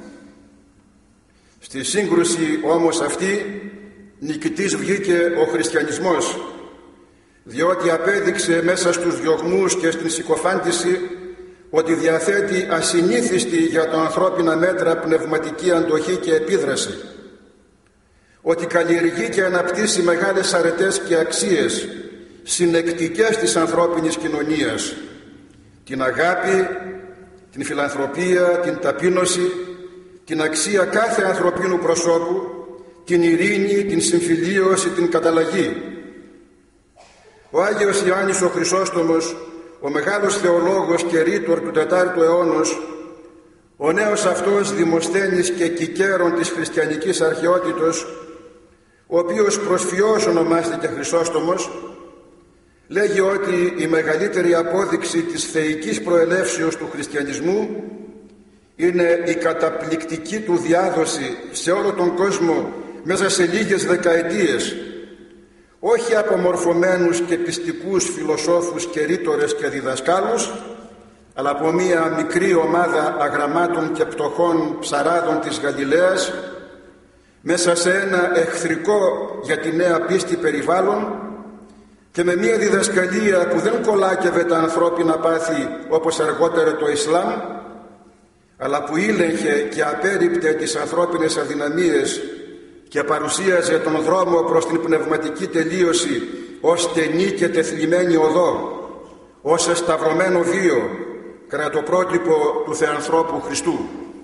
Στη σύγκρουση όμως αυτή νικητής βγήκε ο χριστιανισμός, διότι απέδειξε μέσα στους διωγμούς και στην συκοφάντηση ότι διαθέτει ασυνήθιστη για τα ανθρώπινα μέτρα πνευματική αντοχή και επίδραση, ότι καλλιεργεί και αναπτύσσει μεγάλες αρετές και αξίες συνεκτικές της ανθρώπινης κοινωνίας, την αγάπη, την φιλανθρωπία, την ταπείνωση, την αξία κάθε ανθρωπίνου προσώπου, την ειρήνη, την συμφιλίωση, την καταλλαγή. Ο Άγιος Ιωάννης ο Χρυσόστομος, ο μεγάλος θεολόγος και ρήτορ του τετάρτου αιώνος, ο νέος αυτός δημοσθένης και κικέρων της χριστιανικής αρχαιότητος, ο οποίος προσφυώς ονομάστηκε Χρυσόστομος, λέγει ότι η μεγαλύτερη απόδειξη της θεϊκής προελεύσεως του χριστιανισμού είναι η καταπληκτική του διάδοση σε όλο τον κόσμο μέσα σε λίγες δεκαετίες, όχι από μορφωμένους και πιστικούς φιλοσόφους και ρήτορες και διδασκάλους, αλλά από μία μικρή ομάδα αγραμμάτων και πτωχών ψαράδων της Γαλιλαίας, μέσα σε ένα εχθρικό για τη νέα πίστη περιβάλλον και με μία διδασκαλία που δεν κολάκευε τα ανθρώπινα πάθη όπως αργότερα το Ισλάμ, αλλά που ήλεγχε και απέρριπτε τις ανθρώπινες αδυναμίες και παρουσίαζε τον δρόμο προς την πνευματική τελείωση ως στενή και τεθλιμμένη οδό, ως εσταυρωμένο βίο κατά το πρότυπο του Θεανθρώπου Χριστού.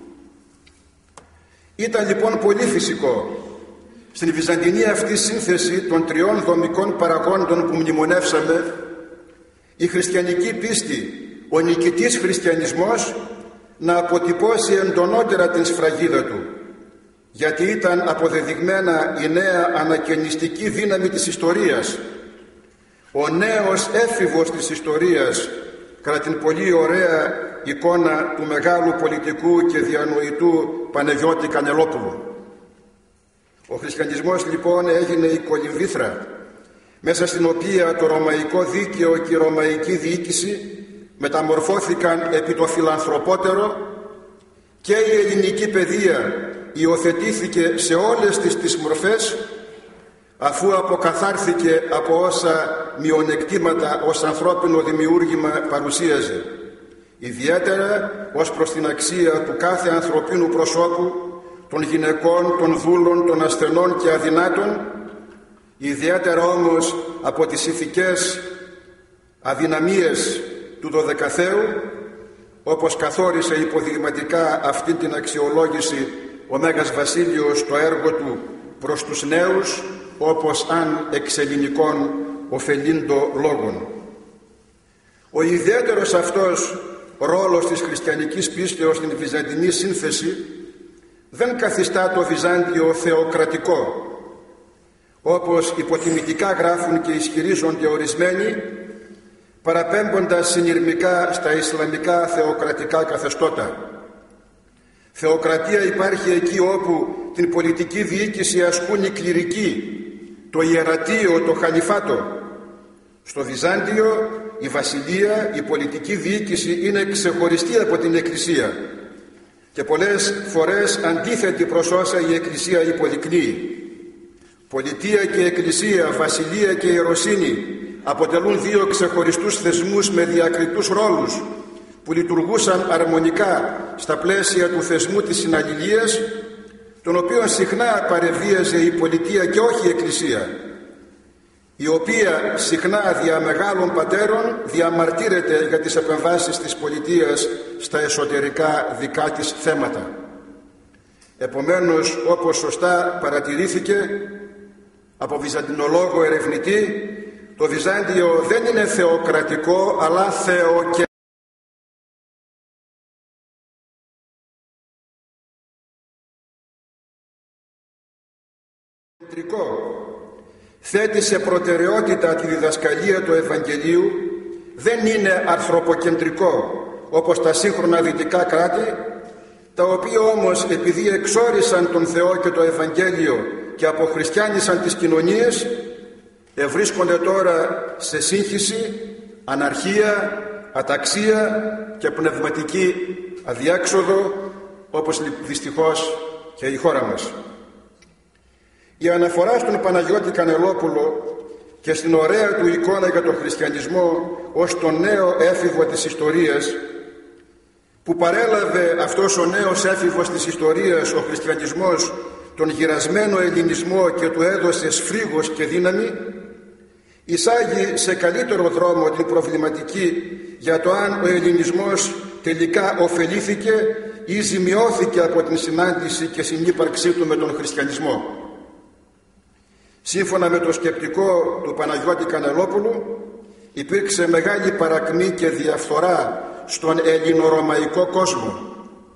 Ήταν λοιπόν πολύ φυσικό στην βυζαντινή αυτή σύνθεση των τριών δομικών παραγόντων που μνημονεύσαμε, η χριστιανική πίστη, ο νικητής χριστιανισμός, να αποτυπώσει εντονότερα την σφραγίδα του, γιατί ήταν αποδεδειγμένα η νέα ανακαινιστική δύναμη της ιστορίας, ο νέος έφηβος της ιστορίας, κατά την πολύ ωραία εικόνα του μεγάλου πολιτικού και διανοητού Παναγιώτη Κανελόπουλου. Ο χριστιανισμός λοιπόν έγινε η κολυμβήθρα, μέσα στην οποία το ρωμαϊκό δίκαιο και η ρωμαϊκή διοίκηση μεταμορφώθηκαν επί το φιλανθρωπότερο και η ελληνική παιδεία υιοθετήθηκε σε όλες τις τις μορφές, αφού αποκαθάρθηκε από όσα μειονεκτήματα ως ανθρώπινο δημιούργημα παρουσίαζε, ιδιαίτερα ως προς την αξία του κάθε ανθρωπίνου προσώπου, των γυναικών, των δούλων, των ασθενών και αδυνάτων, ιδιαίτερα όμως από τις ηθικές αδυναμίες του δωδεκαθαίου, όπως καθόρισε υποδειγματικά αυτή την αξιολόγηση ο Μέγας Βασίλειος στο έργο του προς τους νέους, όπως αν εξελληνικών ωφελήντο λόγων. Ο ιδιαίτερος αυτός ρόλος της χριστιανικής πίστεως στην βυζαντινή σύνθεση δεν καθιστά το Βυζάντιο θεοκρατικό, όπως υποτιμητικά γράφουν και ισχυρίζονται ορισμένοι, παραπέμποντας συνειρμικά στα ισλαμικά θεοκρατικά καθεστώτα. Θεοκρατία υπάρχει εκεί όπου την πολιτική διοίκηση ασκούν οι κληρικοί, το ιερατείο, το χαλιφάτο. Στο Βυζάντιο η βασιλεία, η πολιτική διοίκηση είναι ξεχωριστή από την Εκκλησία και πολλές φορές αντίθετη προς όσα η Εκκλησία υποδεικνύει. Πολιτεία και Εκκλησία, βασιλεία και ιεροσύνη αποτελούν δύο ξεχωριστούς θεσμούς με διακριτούς ρόλους που λειτουργούσαν αρμονικά στα πλαίσια του θεσμού της συναλληλίας, τον οποίο συχνά παρεβίαζε η πολιτεία και όχι η Εκκλησία, η οποία συχνά δια μεγάλων πατέρων διαμαρτύρεται για τις επεμβάσεις της πολιτείας στα εσωτερικά δικά της θέματα. Επομένως, όπως σωστά παρατηρήθηκε από βυζαντινολόγο ερευνητή, το Βυζάντιο δεν είναι θεοκρατικό αλλά θεοκεντρικό. Θέτει σε προτεραιότητα τη διδασκαλία του Ευαγγελίου, δεν είναι ανθρωποκεντρικό όπως τα σύγχρονα δυτικά κράτη, τα οποία όμως επειδή εξόρισαν τον Θεό και το Ευαγγέλιο και αποχριστιάνισαν τις κοινωνίες, ευρίσκονται τώρα σε σύγχυση, αναρχία, αταξία και πνευματική αδιέξοδο, όπως δυστυχώς και η χώρα μας. Η αναφορά στον Παναγιώτη Κανελόπουλο και στην ωραία του εικόνα για τον χριστιανισμό ως τον νέο έφηβο της ιστορίας, που παρέλαβε αυτός ο νέος έφηβος της ιστορίας, ο χριστιανισμός, τον γυρασμένο ελληνισμό και του έδωσε σφρίγος και δύναμη, εισάγει σε καλύτερο δρόμο την προβληματική για το αν ο ελληνισμός τελικά ωφελήθηκε ή ζημιώθηκε από την συνάντηση και συνύπαρξή του με τον χριστιανισμό. Σύμφωνα με το σκεπτικό του Παναγιώτη Κανελόπουλου, υπήρξε μεγάλη παρακμή και διαφθορά στον ελληνορωμαϊκό κόσμο,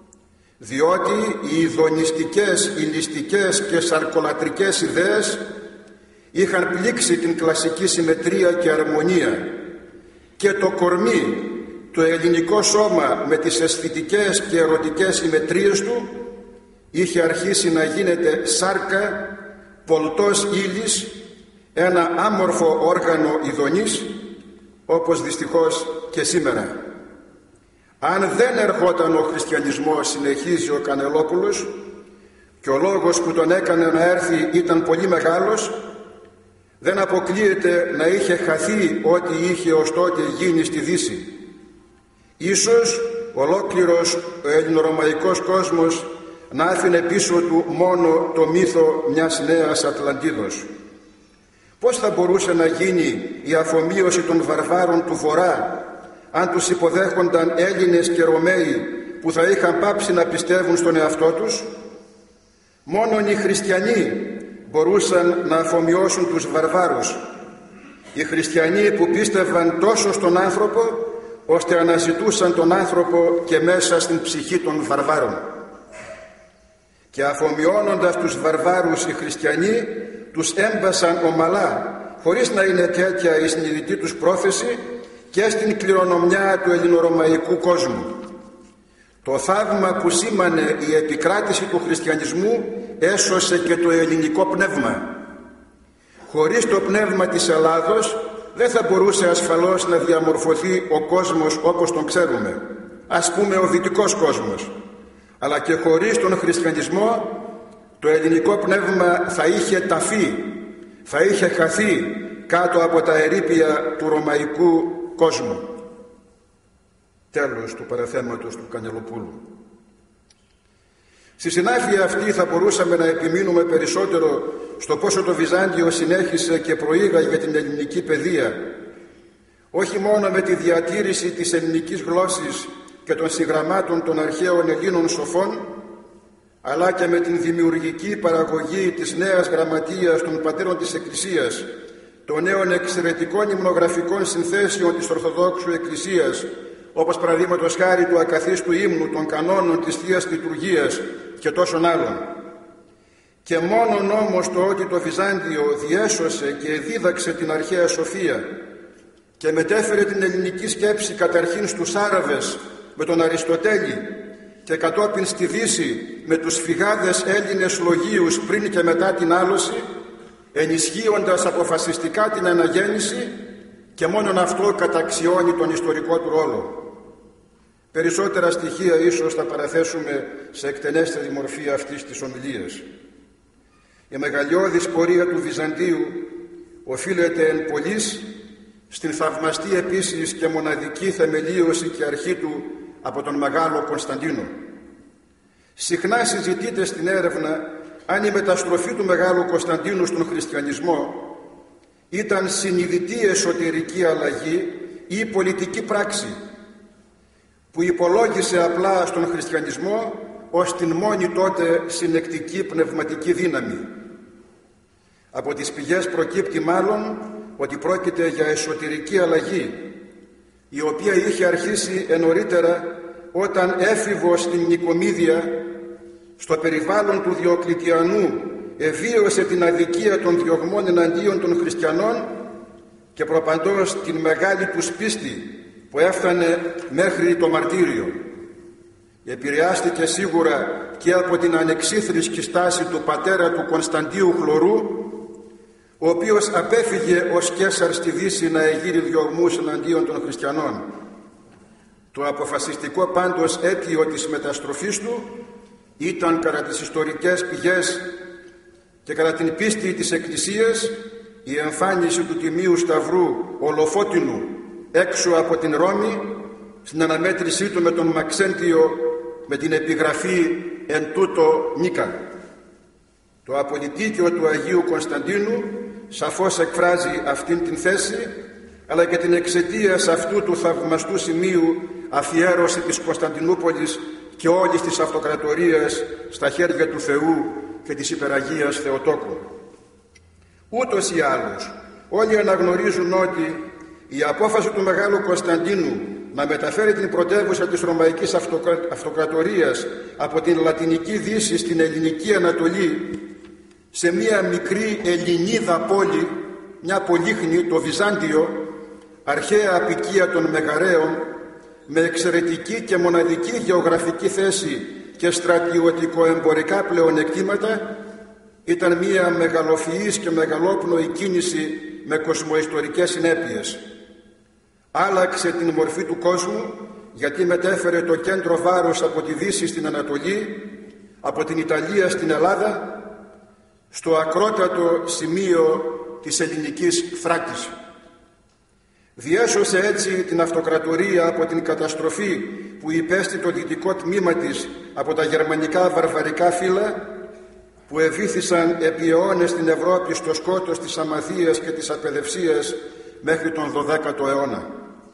διότι οι ειδονιστικές, ηλιστικές και σαρκολατρικές ιδέες είχαν πλήξει την κλασική συμμετρία και αρμονία και το κορμί, το ελληνικό σώμα με τις αισθητικές και ερωτικές συμμετρίες του είχε αρχίσει να γίνεται σάρκα, πολτός ύλης, ένα άμορφο όργανο ειδονής, όπως δυστυχώς και σήμερα. Αν δεν ερχόταν ο χριστιανισμός, συνεχίζει ο Κανελόπουλος, και ο λόγος που τον έκανε να έρθει ήταν πολύ μεγάλος, δεν αποκλείεται να είχε χαθεί ό,τι είχε ως τότε γίνει στη Δύση. Ίσως ολόκληρος ο ελληνορωμαϊκός κόσμος να άφηνε πίσω του μόνο το μύθο μιας νέας Ατλαντίδος. Πώς θα μπορούσε να γίνει η αφομοίωση των βαρβάρων του Βορρά αν τους υποδέχονταν Έλληνες και Ρωμαίοι που θα είχαν πάψει να πιστεύουν στον εαυτό τους? Μόνον οι χριστιανοί μπορούσαν να αφομοιώσουν τους βαρβάρους. Οι χριστιανοί που πίστευαν τόσο στον άνθρωπο ώστε αναζητούσαν τον άνθρωπο και μέσα στην ψυχή των βαρβάρων. Και αφομοιώνοντας τους βαρβάρους οι χριστιανοί τους έμπασαν ομαλά, χωρίς να είναι τέτοια η συνειδητή τους πρόθεση, και στην κληρονομιά του ελληνορωμαϊκού κόσμου. Το θαύμα που σήμανε η επικράτηση του χριστιανισμού έσωσε και το ελληνικό πνεύμα. Χωρίς το πνεύμα της Ελλάδος δεν θα μπορούσε ασφαλώς να διαμορφωθεί ο κόσμος όπως τον ξέρουμε, ας πούμε ο δυτικός κόσμος. Αλλά και χωρίς τον χριστιανισμό το ελληνικό πνεύμα θα είχε ταφεί, θα είχε χαθεί κάτω από τα ερείπια του ρωμαϊκού κόσμου. Τέλος του παραθέματος του Κανελοπούλου. Στη συνάφεια αυτή θα μπορούσαμε να επιμείνουμε περισσότερο στο πόσο το Βυζάντιο συνέχισε και προήγαγε την ελληνική παιδεία, όχι μόνο με τη διατήρηση της ελληνικής γλώσσης και των συγγραμμάτων των αρχαίων Ελλήνων σοφών, αλλά και με την δημιουργική παραγωγή της νέας γραμματείας των πατέρων της Εκκλησίας, των νέων εξαιρετικών υμνογραφικών συνθέσεων της Ορθοδόξου Εκκλησίας, όπως παραδείγματος χάρη του ακαθίστου ύμνου, των κανόνων της Θείας Λειτουργίας και τόσων άλλων. Και μόνον όμως το ότι το Βυζάντιο διέσωσε και δίδαξε την αρχαία σοφία και μετέφερε την ελληνική σκέψη καταρχήν στους Άραβες με τον Αριστοτέλη και κατόπιν στη Δύση με τους φυγάδες Έλληνες λογίους πριν και μετά την άλωση, ενισχύοντας αποφασιστικά την αναγέννηση, και μόνον αυτό καταξιώνει τον ιστορικό του ρόλο. Περισσότερα στοιχεία ίσως θα παραθέσουμε σε εκτενέστερη μορφή αυτής της ομιλίας. Η μεγαλειώδης πορεία του Βυζαντίου οφείλεται εν πολλοίς στην θαυμαστή επίσης και μοναδική θεμελίωση και αρχή του από τον Μεγάλο Κωνσταντίνο. Συχνά συζητείται στην έρευνα αν η μεταστροφή του Μεγάλου Κωνσταντίνου στον χριστιανισμό ήταν συνειδητή εσωτερική αλλαγή ή πολιτική πράξη που υπολόγισε απλά στον χριστιανισμό ως την μόνη τότε συνεκτική πνευματική δύναμη. Από τις πηγές προκύπτει μάλλον ότι πρόκειται για εσωτερική αλλαγή, η οποία είχε αρχίσει ενωρίτερα όταν έφηβος στην Νικομίδια, στο περιβάλλον του Διοκλητιανού, εβίωσε την αδικία των διωγμών εναντίον των χριστιανών και προπαντός την μεγάλη τους πίστη που έφτανε μέχρι το μαρτύριο. Επηρεάστηκε σίγουρα και από την ανεξίθρησκη στάση του πατέρα του Κωνσταντίου Χλωρού, ο οποίος απέφυγε ως Καίσαρ στη Δύση να εγείρει διωγμούς εναντίον των χριστιανών. Το αποφασιστικό πάντως αίτιο της μεταστροφής του ήταν κατά τις ιστορικές πηγές και κατά την πίστη της Εκκλησίας η εμφάνιση του Τιμίου Σταυρού Ολοφώτινου έξω από την Ρώμη, στην αναμέτρησή του με τον Μαξέντιο με την επιγραφή «Εν τούτο νίκα». Το απολυτίκιο του Αγίου Κωνσταντίνου σαφώς εκφράζει αυτήν την θέση, αλλά και την εξαιτίας αυτού του θαυμαστού σημείου αφιέρωση της Κωνσταντινούπολης και όλης της αυτοκρατορίας στα χέρια του Θεού και της Υπεραγίας Θεοτόκου. Ούτως ή άλλως, όλοι αναγνωρίζουν ότι η απόφαση του Μεγάλου Κωνσταντίνου να μεταφέρει την πρωτεύουσα της Ρωμαϊκής Αυτοκρατορίας από την Λατινική Δύση στην Ελληνική Ανατολή σε μία μικρή Ελληνίδα πόλη, μια πολύχνη, το Βυζάντιο, αρχαία αποικία των Μεγαραίων, με εξαιρετική και μοναδική γεωγραφική θέση και στρατιωτικο-εμπορικά πλεονεκτήματα, ήταν μία μεγαλοφυής και μεγαλόπνοη κίνηση με κοσμοϊστορικές συνέπειες. Άλλαξε την μορφή του κόσμου, γιατί μετέφερε το κέντρο βάρους από τη Δύση στην Ανατολή, από την Ιταλία στην Ελλάδα, στο ακρότατο σημείο της ελληνικής Θράκης. Διέσωσε έτσι την αυτοκρατορία από την καταστροφή που υπέστη το δυτικό τμήμα της από τα γερμανικά βαρβαρικά φύλλα που ευήθησαν επί αιώνες στην Ευρώπη στο σκότος της αμαθείας και της απεδευσίας μέχρι τον δωδέκατο αιώνα.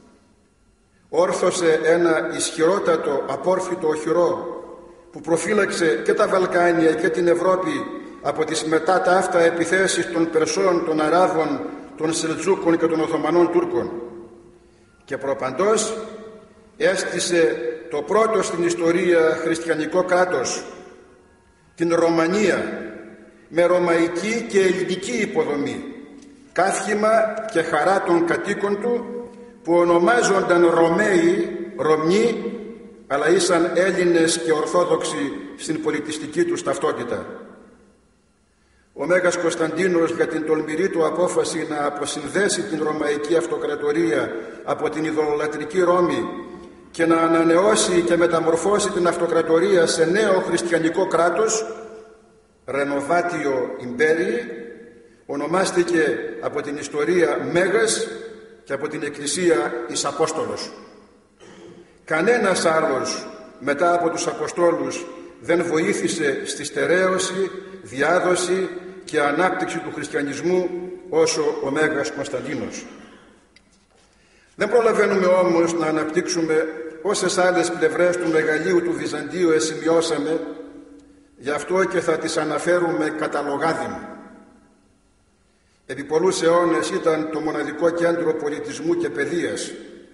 Όρθωσε ένα ισχυρότατο απόρθητο οχυρό που προφύλαξε και τα Βαλκάνια και την Ευρώπη από τις μετά τα αυτά επιθέσεις των Περσών, των Αράβων, των Σελτζούκων και των Οθωμανών Τούρκων, και προπαντός έστησε το πρώτο στην ιστορία χριστιανικό κράτος, την Ρωμανία, με ρωμαϊκή και ελληνική υποδομή, καύχημα και χαρά των κατοίκων του, που ονομάζονταν Ρωμαίοι, Ρωμνοί, αλλά ήσαν Έλληνες και Ορθόδοξοι στην πολιτιστική τους ταυτότητα. Ο Μέγας Κωνσταντίνος, για την τολμηρή του απόφαση να αποσυνδέσει την Ρωμαϊκή Αυτοκρατορία από την ειδωλολατρική Ρώμη και να ανανεώσει και μεταμορφώσει την Αυτοκρατορία σε νέο χριστιανικό κράτος, Renovatio Imperii, ονομάστηκε από την ιστορία Μέγας και από την Εκκλησία εις Απόστολος. Κανένας άλλος μετά από τους Αποστόλους δεν βοήθησε στη στερέωση, διάδοση και ανάπτυξη του χριστιανισμού όσο ο Μέγας Κωνσταντίνος. Δεν προλαβαίνουμε όμως να αναπτύξουμε όσες άλλες πλευρές του μεγαλείου του Βυζαντίου εσημειώσαμε, γι' αυτό και θα τις αναφέρουμε καταλογάδιν. Επί πολλούς αιώνες ήταν το μοναδικό κέντρο πολιτισμού και παιδείας.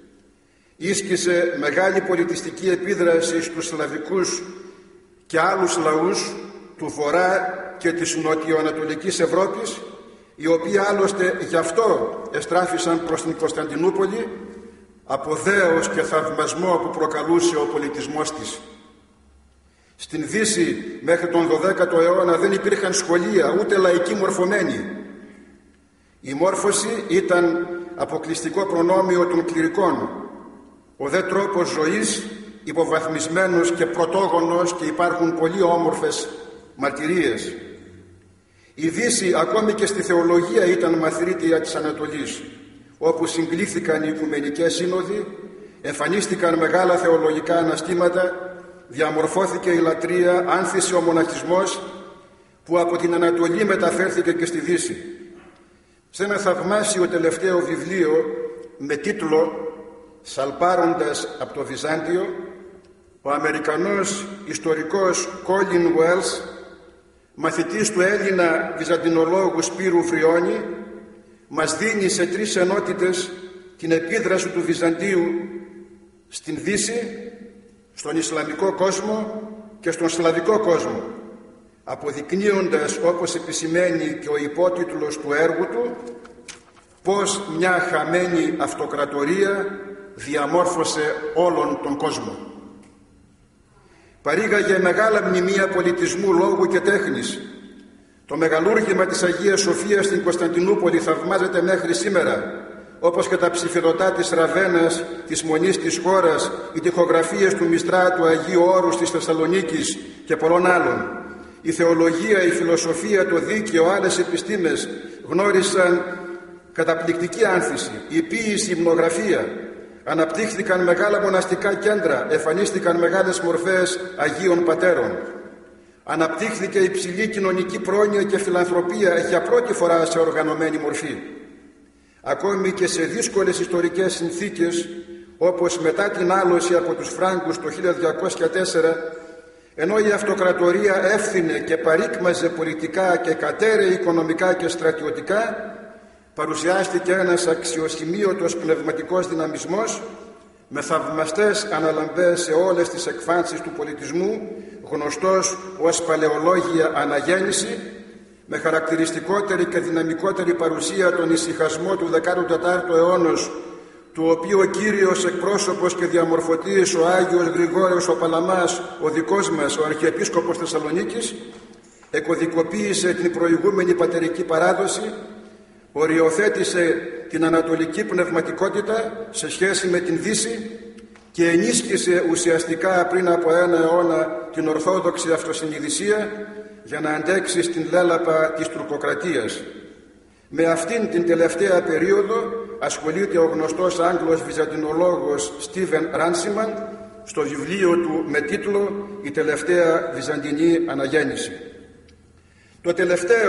Ίσκησε μεγάλη πολιτιστική επίδραση στους σλαβικούς και άλλους λαούς του Βορρά και της Νοτιοανατολικής Ευρώπης, οι οποίοι άλλωστε γι' αυτό εστράφησαν προς την Κωνσταντινούπολη από δέος και θαυμασμό που προκαλούσε ο πολιτισμός της. Στην Δύση μέχρι τον δωδέκατο αιώνα δεν υπήρχαν σχολεία, ούτε λαϊκοί μορφωμένοι. Η μόρφωση ήταν αποκλειστικό προνόμιο των κληρικών. Ο δε τρόπος ζωής υποβαθμισμένος και πρωτόγονος, και υπάρχουν πολύ όμορφες μαρτυρίες. Η Δύση ακόμη και στη θεολογία ήταν μαθρίτια της Ανατολής, όπου συγκλήθηκαν οι Οικουμενικές Σύνοδοι, εμφανίστηκαν μεγάλα θεολογικά αναστήματα, διαμορφώθηκε η λατρεία, άνθησε ο μοναχισμός, που από την Ανατολή μεταφέρθηκε και στη Δύση. Σε ένα θαυμάσιο τελευταίο βιβλίο με τίτλο «Σαλπάροντας από το Βυζάντιο», ο Αμερικανός ιστορικός Colin Wells, μαθητής του Έλληνα βυζαντινολόγου Σπύρου Βριώνη, μας δίνει σε τρεις ενότητες την επίδραση του Βυζαντίου στην Δύση, στον Ισλαμικό κόσμο και στον Σλαβικό κόσμο, αποδεικνύοντας, όπως επισημαίνει και ο υπότιτλος του έργου του, πως μια χαμένη αυτοκρατορία διαμόρφωσε όλον τον κόσμο. Παρήγαγε μεγάλα μνημεία πολιτισμού, λόγου και τέχνης. Το μεγαλούργημα της Αγίας Σοφίας στην Κωνσταντινούπολη θαυμάζεται μέχρι σήμερα, όπως και τα ψηφιδωτά της Ραβένας, της Μονής της χώρας, οι τοιχογραφίες του Μιστρά, του Αγίου Όρους της Θεσσαλονίκης και πολλών άλλων. Η θεολογία, η φιλοσοφία, το δίκαιο, άλλες επιστήμες γνώρισαν καταπληκτική άνθηση. Η ποίηση, η υμνογραφία. Αναπτύχθηκαν μεγάλα μοναστικά κέντρα, εμφανίστηκαν μεγάλες μορφές Αγίων Πατέρων. Αναπτύχθηκε υψηλή κοινωνική πρόνοια και φιλανθρωπία για πρώτη φορά σε οργανωμένη μορφή. Ακόμη και σε δύσκολες ιστορικές συνθήκες, όπως μετά την άλωση από τους Φράγκους το χίλια διακόσια τέσσερα, ενώ η αυτοκρατορία εύθυνε και παρίκμαζε πολιτικά και κατέρεε οικονομικά και στρατιωτικά, παρουσιάστηκε ένας αξιοσημείωτος πνευματικός δυναμισμός με θαυμαστές αναλαμπές σε όλες τις εκφάνσεις του πολιτισμού, γνωστός ως παλαιολόγια αναγέννηση, με χαρακτηριστικότερη και δυναμικότερη παρουσία τον ησυχασμό του δέκατου τετάρτου αιώνος, του οποίου ο κύριος εκπρόσωπος και διαμορφωτής ο Άγιος Γρηγόριος ο Παλαμάς, ο δικός μας, ο Αρχιεπίσκοπος Θεσσαλονίκης, εκωδικοποίησε την προηγούμενη πατερική παράδοση, οριοθέτησε την ανατολική πνευματικότητα σε σχέση με την Δύση και ενίσχυσε ουσιαστικά πριν από ένα αιώνα την ορθόδοξη αυτοσυνειδησία για να αντέξει στην λέλαπα της τουρκοκρατίας. Με αυτήν την τελευταία περίοδο ασχολείται ο γνωστός Άγγλος βυζαντινολόγος Στίβεν Ράνσιμαν στο βιβλίο του με τίτλο «Η τελευταία βυζαντινή αναγέννηση». Το τελευταίο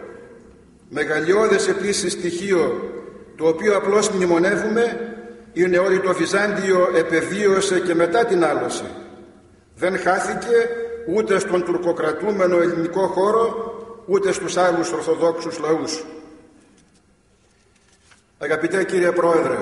μεγαλειώδες επίσης στοιχείο, το οποίο απλώς μνημονεύουμε, είναι ότι το Βυζάντιο επεβίωσε και μετά την άλωση. Δεν χάθηκε ούτε στον τουρκοκρατούμενο ελληνικό χώρο, ούτε στους άλλους ορθοδόξους λαούς. Αγαπητέ κύριε Πρόεδρε,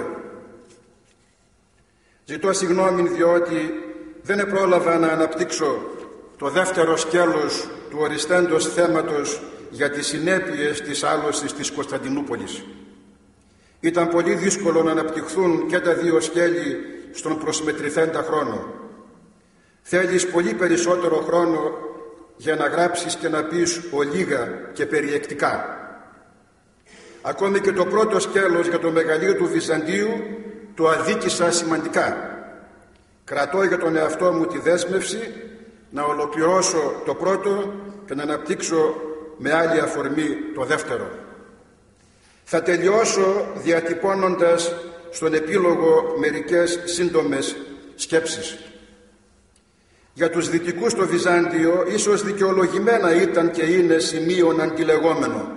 ζητώ συγγνώμη διότι δεν επρόλαβα να αναπτύξω το δεύτερο σκέλος του οριστέντος θέματος για τις συνέπειες της άλωσης της Κωνσταντινούπολης. Ήταν πολύ δύσκολο να αναπτυχθούν και τα δύο σκέλη στον προσμετρηθέντα χρόνο. Θέλεις πολύ περισσότερο χρόνο για να γράψεις και να πεις ολίγα και περιεκτικά. Ακόμη και το πρώτο σκέλος για το μεγαλείο του Βυζαντίου το αδίκησα σημαντικά. Κρατώ για τον εαυτό μου τη δέσμευση να ολοκληρώσω το πρώτο και να αναπτύξω με άλλη αφορμή το δεύτερο. Θα τελειώσω διατυπώνοντας στον επίλογο μερικές σύντομες σκέψεις. Για τους δυτικούς το Βυζάντιο ίσως δικαιολογημένα ήταν και είναι σημείων αντιλεγόμενο,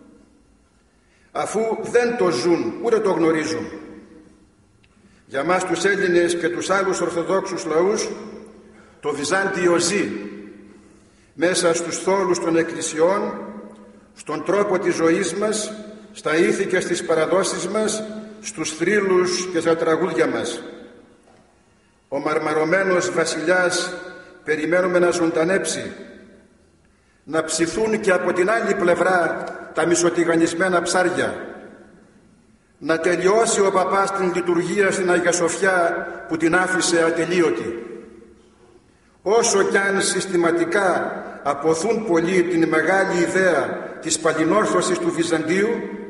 αφού δεν το ζουν ούτε το γνωρίζουν. Για μας τους Έλληνες και τους άλλους Ορθοδόξους λαούς το Βυζάντιο ζει μέσα στους θόλους των εκκλησιών, στον τρόπο της ζωής μας, στα ήθη και στις παραδόσεις μας, στους θρύλους και στα τραγούδια μας. Ο μαρμαρωμένος βασιλιάς περιμένουμε να ζωντανέψει, να ψηθούν και από την άλλη πλευρά τα μισοτιγανισμένα ψάρια, να τελειώσει ο παπάς την λειτουργία στην Αγία Σοφιά που την άφησε ατελείωτη. Όσο κι αν συστηματικά αποθούν πολλοί την μεγάλη ιδέα της παλινόρθωσης του Βυζαντίου,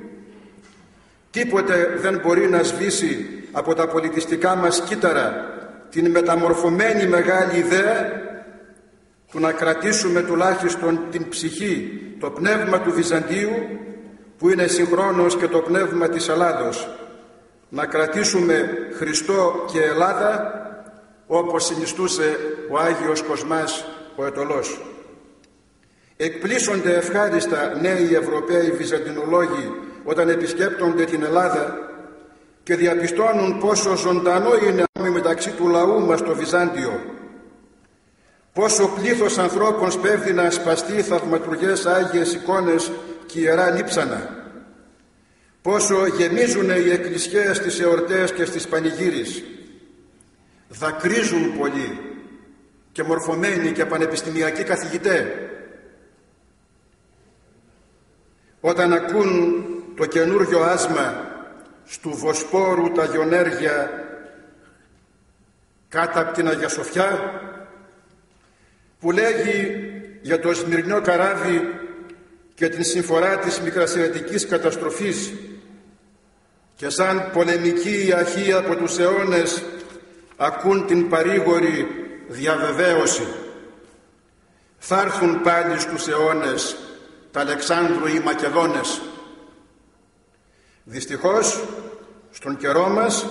τίποτε δεν μπορεί να σβήσει από τα πολιτιστικά μας κύτταρα την μεταμορφωμένη μεγάλη ιδέα του να κρατήσουμε τουλάχιστον την ψυχή, το πνεύμα του Βυζαντίου, που είναι συγχρόνως και το πνεύμα της Ελλάδος, να κρατήσουμε Χριστό και Ελλάδα όπως συνιστούσε ο Άγιος Κοσμάς ο Αιτωλός. Εκπλήσονται ευχάριστα νέοι Ευρωπαίοι βυζαντινολόγοι όταν επισκέπτονται την Ελλάδα και διαπιστώνουν πόσο ζωντανό είναι μεταξύ του λαού μας το Βυζάντιο, πόσο πλήθος ανθρώπων σπέβδει να ασπαστεί θαυματουργές άγιες εικόνες και ιερά λείψανα, πόσο γεμίζουν οι εκκλησιές στις εορτές και στις πανηγύρεις. Δακρύζουν πολλοί και μορφωμένοι και πανεπιστημιακοί καθηγητές όταν ακούν το καινούργιο άσμα στου Βοσπόρου τα γιονέρια κάτω από την Αγία Σοφιά, που λέγει για το Σμυρνιό καράβι και την συμφορά της μικρασιατικής καταστροφής, και σαν πολεμική αρχή από τους αιώνες ακούν την παρήγορη διαβεβαίωση: θα έρθουν πάλι στους αιώνες τα Αλεξάνδρου οι Μακεδόνες. Δυστυχώς στον καιρό μας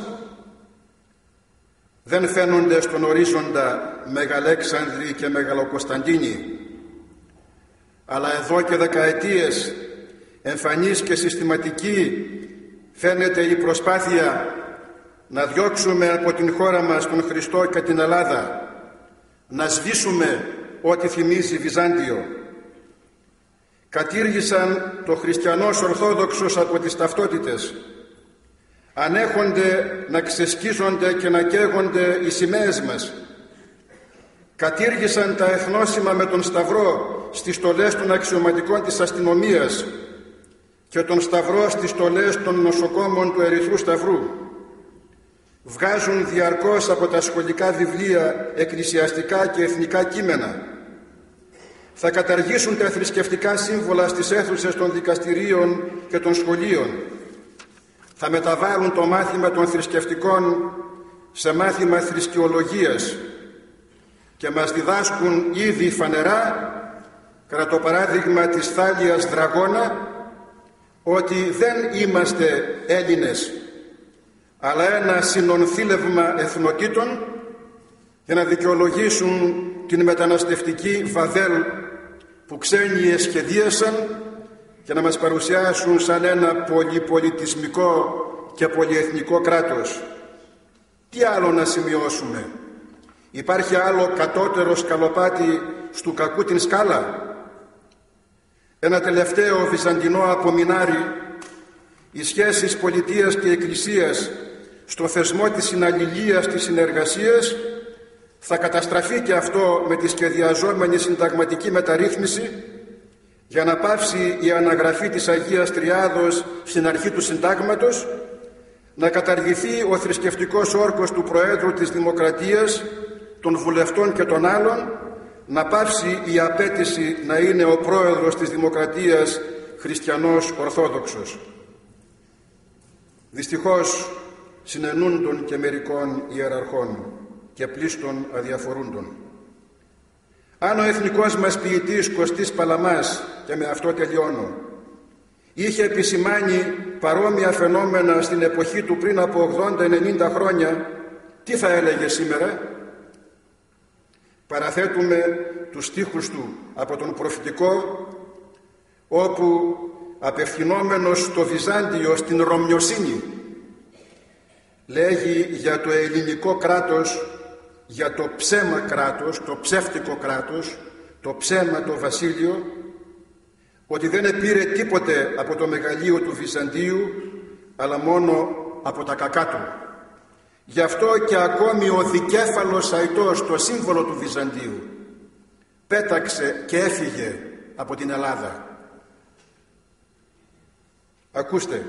δεν φαίνονται στον ορίζοντα Μεγαλέξανδροι και Μεγαλοκωνσταντίνοι, αλλά εδώ και δεκαετίες εμφανής και συστηματική φαίνεται η προσπάθεια να διώξουμε από την χώρα μας τον Χριστό και την Ελλάδα, να σβήσουμε ό,τι θυμίζει Βυζάντιο. Κατήργησαν το χριστιανός Ορθόδοξος από τις ταυτότητες. Ανέχονται να ξεσκίζονται και να καίγονται οι σημαίες μας. Κατήργησαν τα εθνόσημα με τον Σταυρό στις στολές των αξιωματικών της αστυνομίας και τον Σταυρό στις στολές των νοσοκόμων του Ερυθρού Σταυρού. Βγάζουν διαρκώς από τα σχολικά βιβλία εκκλησιαστικά και εθνικά κείμενα. Θα καταργήσουν τα θρησκευτικά σύμβολα στις αίθουσες των δικαστηρίων και των σχολείων. Θα μεταβάλουν το μάθημα των θρησκευτικών σε μάθημα θρησκεολογίας και μας διδάσκουν ήδη φανερά, κατά το παράδειγμα της Θάλιας Δραγώνα, ότι δεν είμαστε Έλληνες, αλλά ένα συνονθήλευμα εθνοτήτων για να δικαιολογήσουν την μεταναστευτική βαδέλ που ξένοι εσχεδίασαν και να μας παρουσιάσουν σαν ένα πολυπολιτισμικό και πολυεθνικό κράτος. Τι άλλο να σημειώσουμε? Υπάρχει άλλο κατώτερο σκαλοπάτι στου κακού την σκάλα? Ένα τελευταίο βυζαντινό απομεινάρι: οι σχέσεις πολιτείας και εκκλησίας στο θεσμό της συναλληλίας, της συνεργασίας, θα καταστραφεί και αυτό με τη σχεδιαζόμενη συνταγματική μεταρρύθμιση, για να πάυσει η αναγραφή της Αγίας Τριάδος στην αρχή του συντάγματος, να καταργηθεί ο θρησκευτικός όρκος του Προέδρου της Δημοκρατίας, των βουλευτών και των άλλων, να πάυσει η απέτηση να είναι ο Πρόεδρος της Δημοκρατίας χριστιανός Ορθόδοξος. Δυστυχώς συνενούντων και μερικών ιεραρχών και πλήστων αδιαφορούντων. Αν ο εθνικός μας ποιητής Κωστής Παλαμάς, και με αυτό τελειώνω, είχε επισημάνει παρόμοια φαινόμενα στην εποχή του πριν από ογδόντα ενενήντα χρόνια, τι θα έλεγε σήμερα? Παραθέτουμε τους στίχους του από τον προφητικό, όπου απευθυνόμενος στο Βυζάντιο, στην Ρωμιοσύνη, λέγει για το ελληνικό κράτος, για το ψέμα κράτος, το ψεύτικο κράτος, το ψέμα το βασίλειο, ότι δεν επήρε τίποτε από το μεγαλείο του Βυζαντίου, αλλά μόνο από τα κακά του. Γι' αυτό και ακόμη ο δικέφαλος Αητός, το σύμβολο του Βυζαντίου, πέταξε και έφυγε από την Ελλάδα. Ακούστε,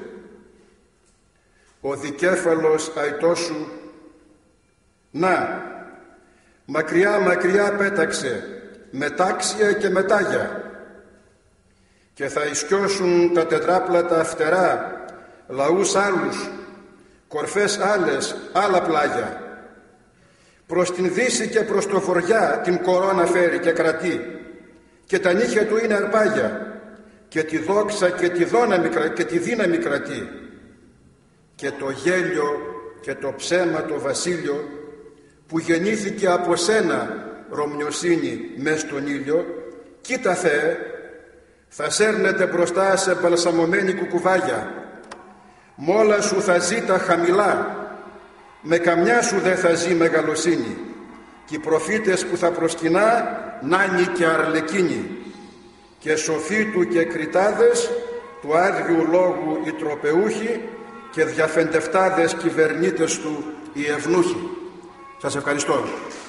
ο δικέφαλος Αητός σου, να, μακριά μακριά πέταξε, μετάξια και μετάγια, και θα ισκιώσουν τα τετράπλατα φτερά λαούς άλλους, κορφές άλλες, άλλα πλάγια. Προς την δύση και προς το βοριά την κορώνα φέρει και κρατεί, και τα νύχια του είναι αρπάγια, και τη δόξα και τη, δύναμη, και τη δύναμη κρατεί, και το γέλιο και το ψέμα το βασίλειο, που γεννήθηκε από σένα Ρωμιοσύνη μες στον ήλιο, κοίτα Θεέ, θα σέρνεται μπροστά σε μπαλσαμωμένη κουκουβάγια, μ' όλα σου θα ζει τα χαμηλά, με καμιά σου δεν θα ζει μεγαλοσύνη, και οι προφήτες που θα προσκυνά νάνοι και αρλεκίνοι, και σοφοί του και κριτάδες του άδειου λόγου οι τροπεούχοι, και διαφεντευτάδες κυβερνήτες του οι ευνούχοι. Σας ευχαριστώ.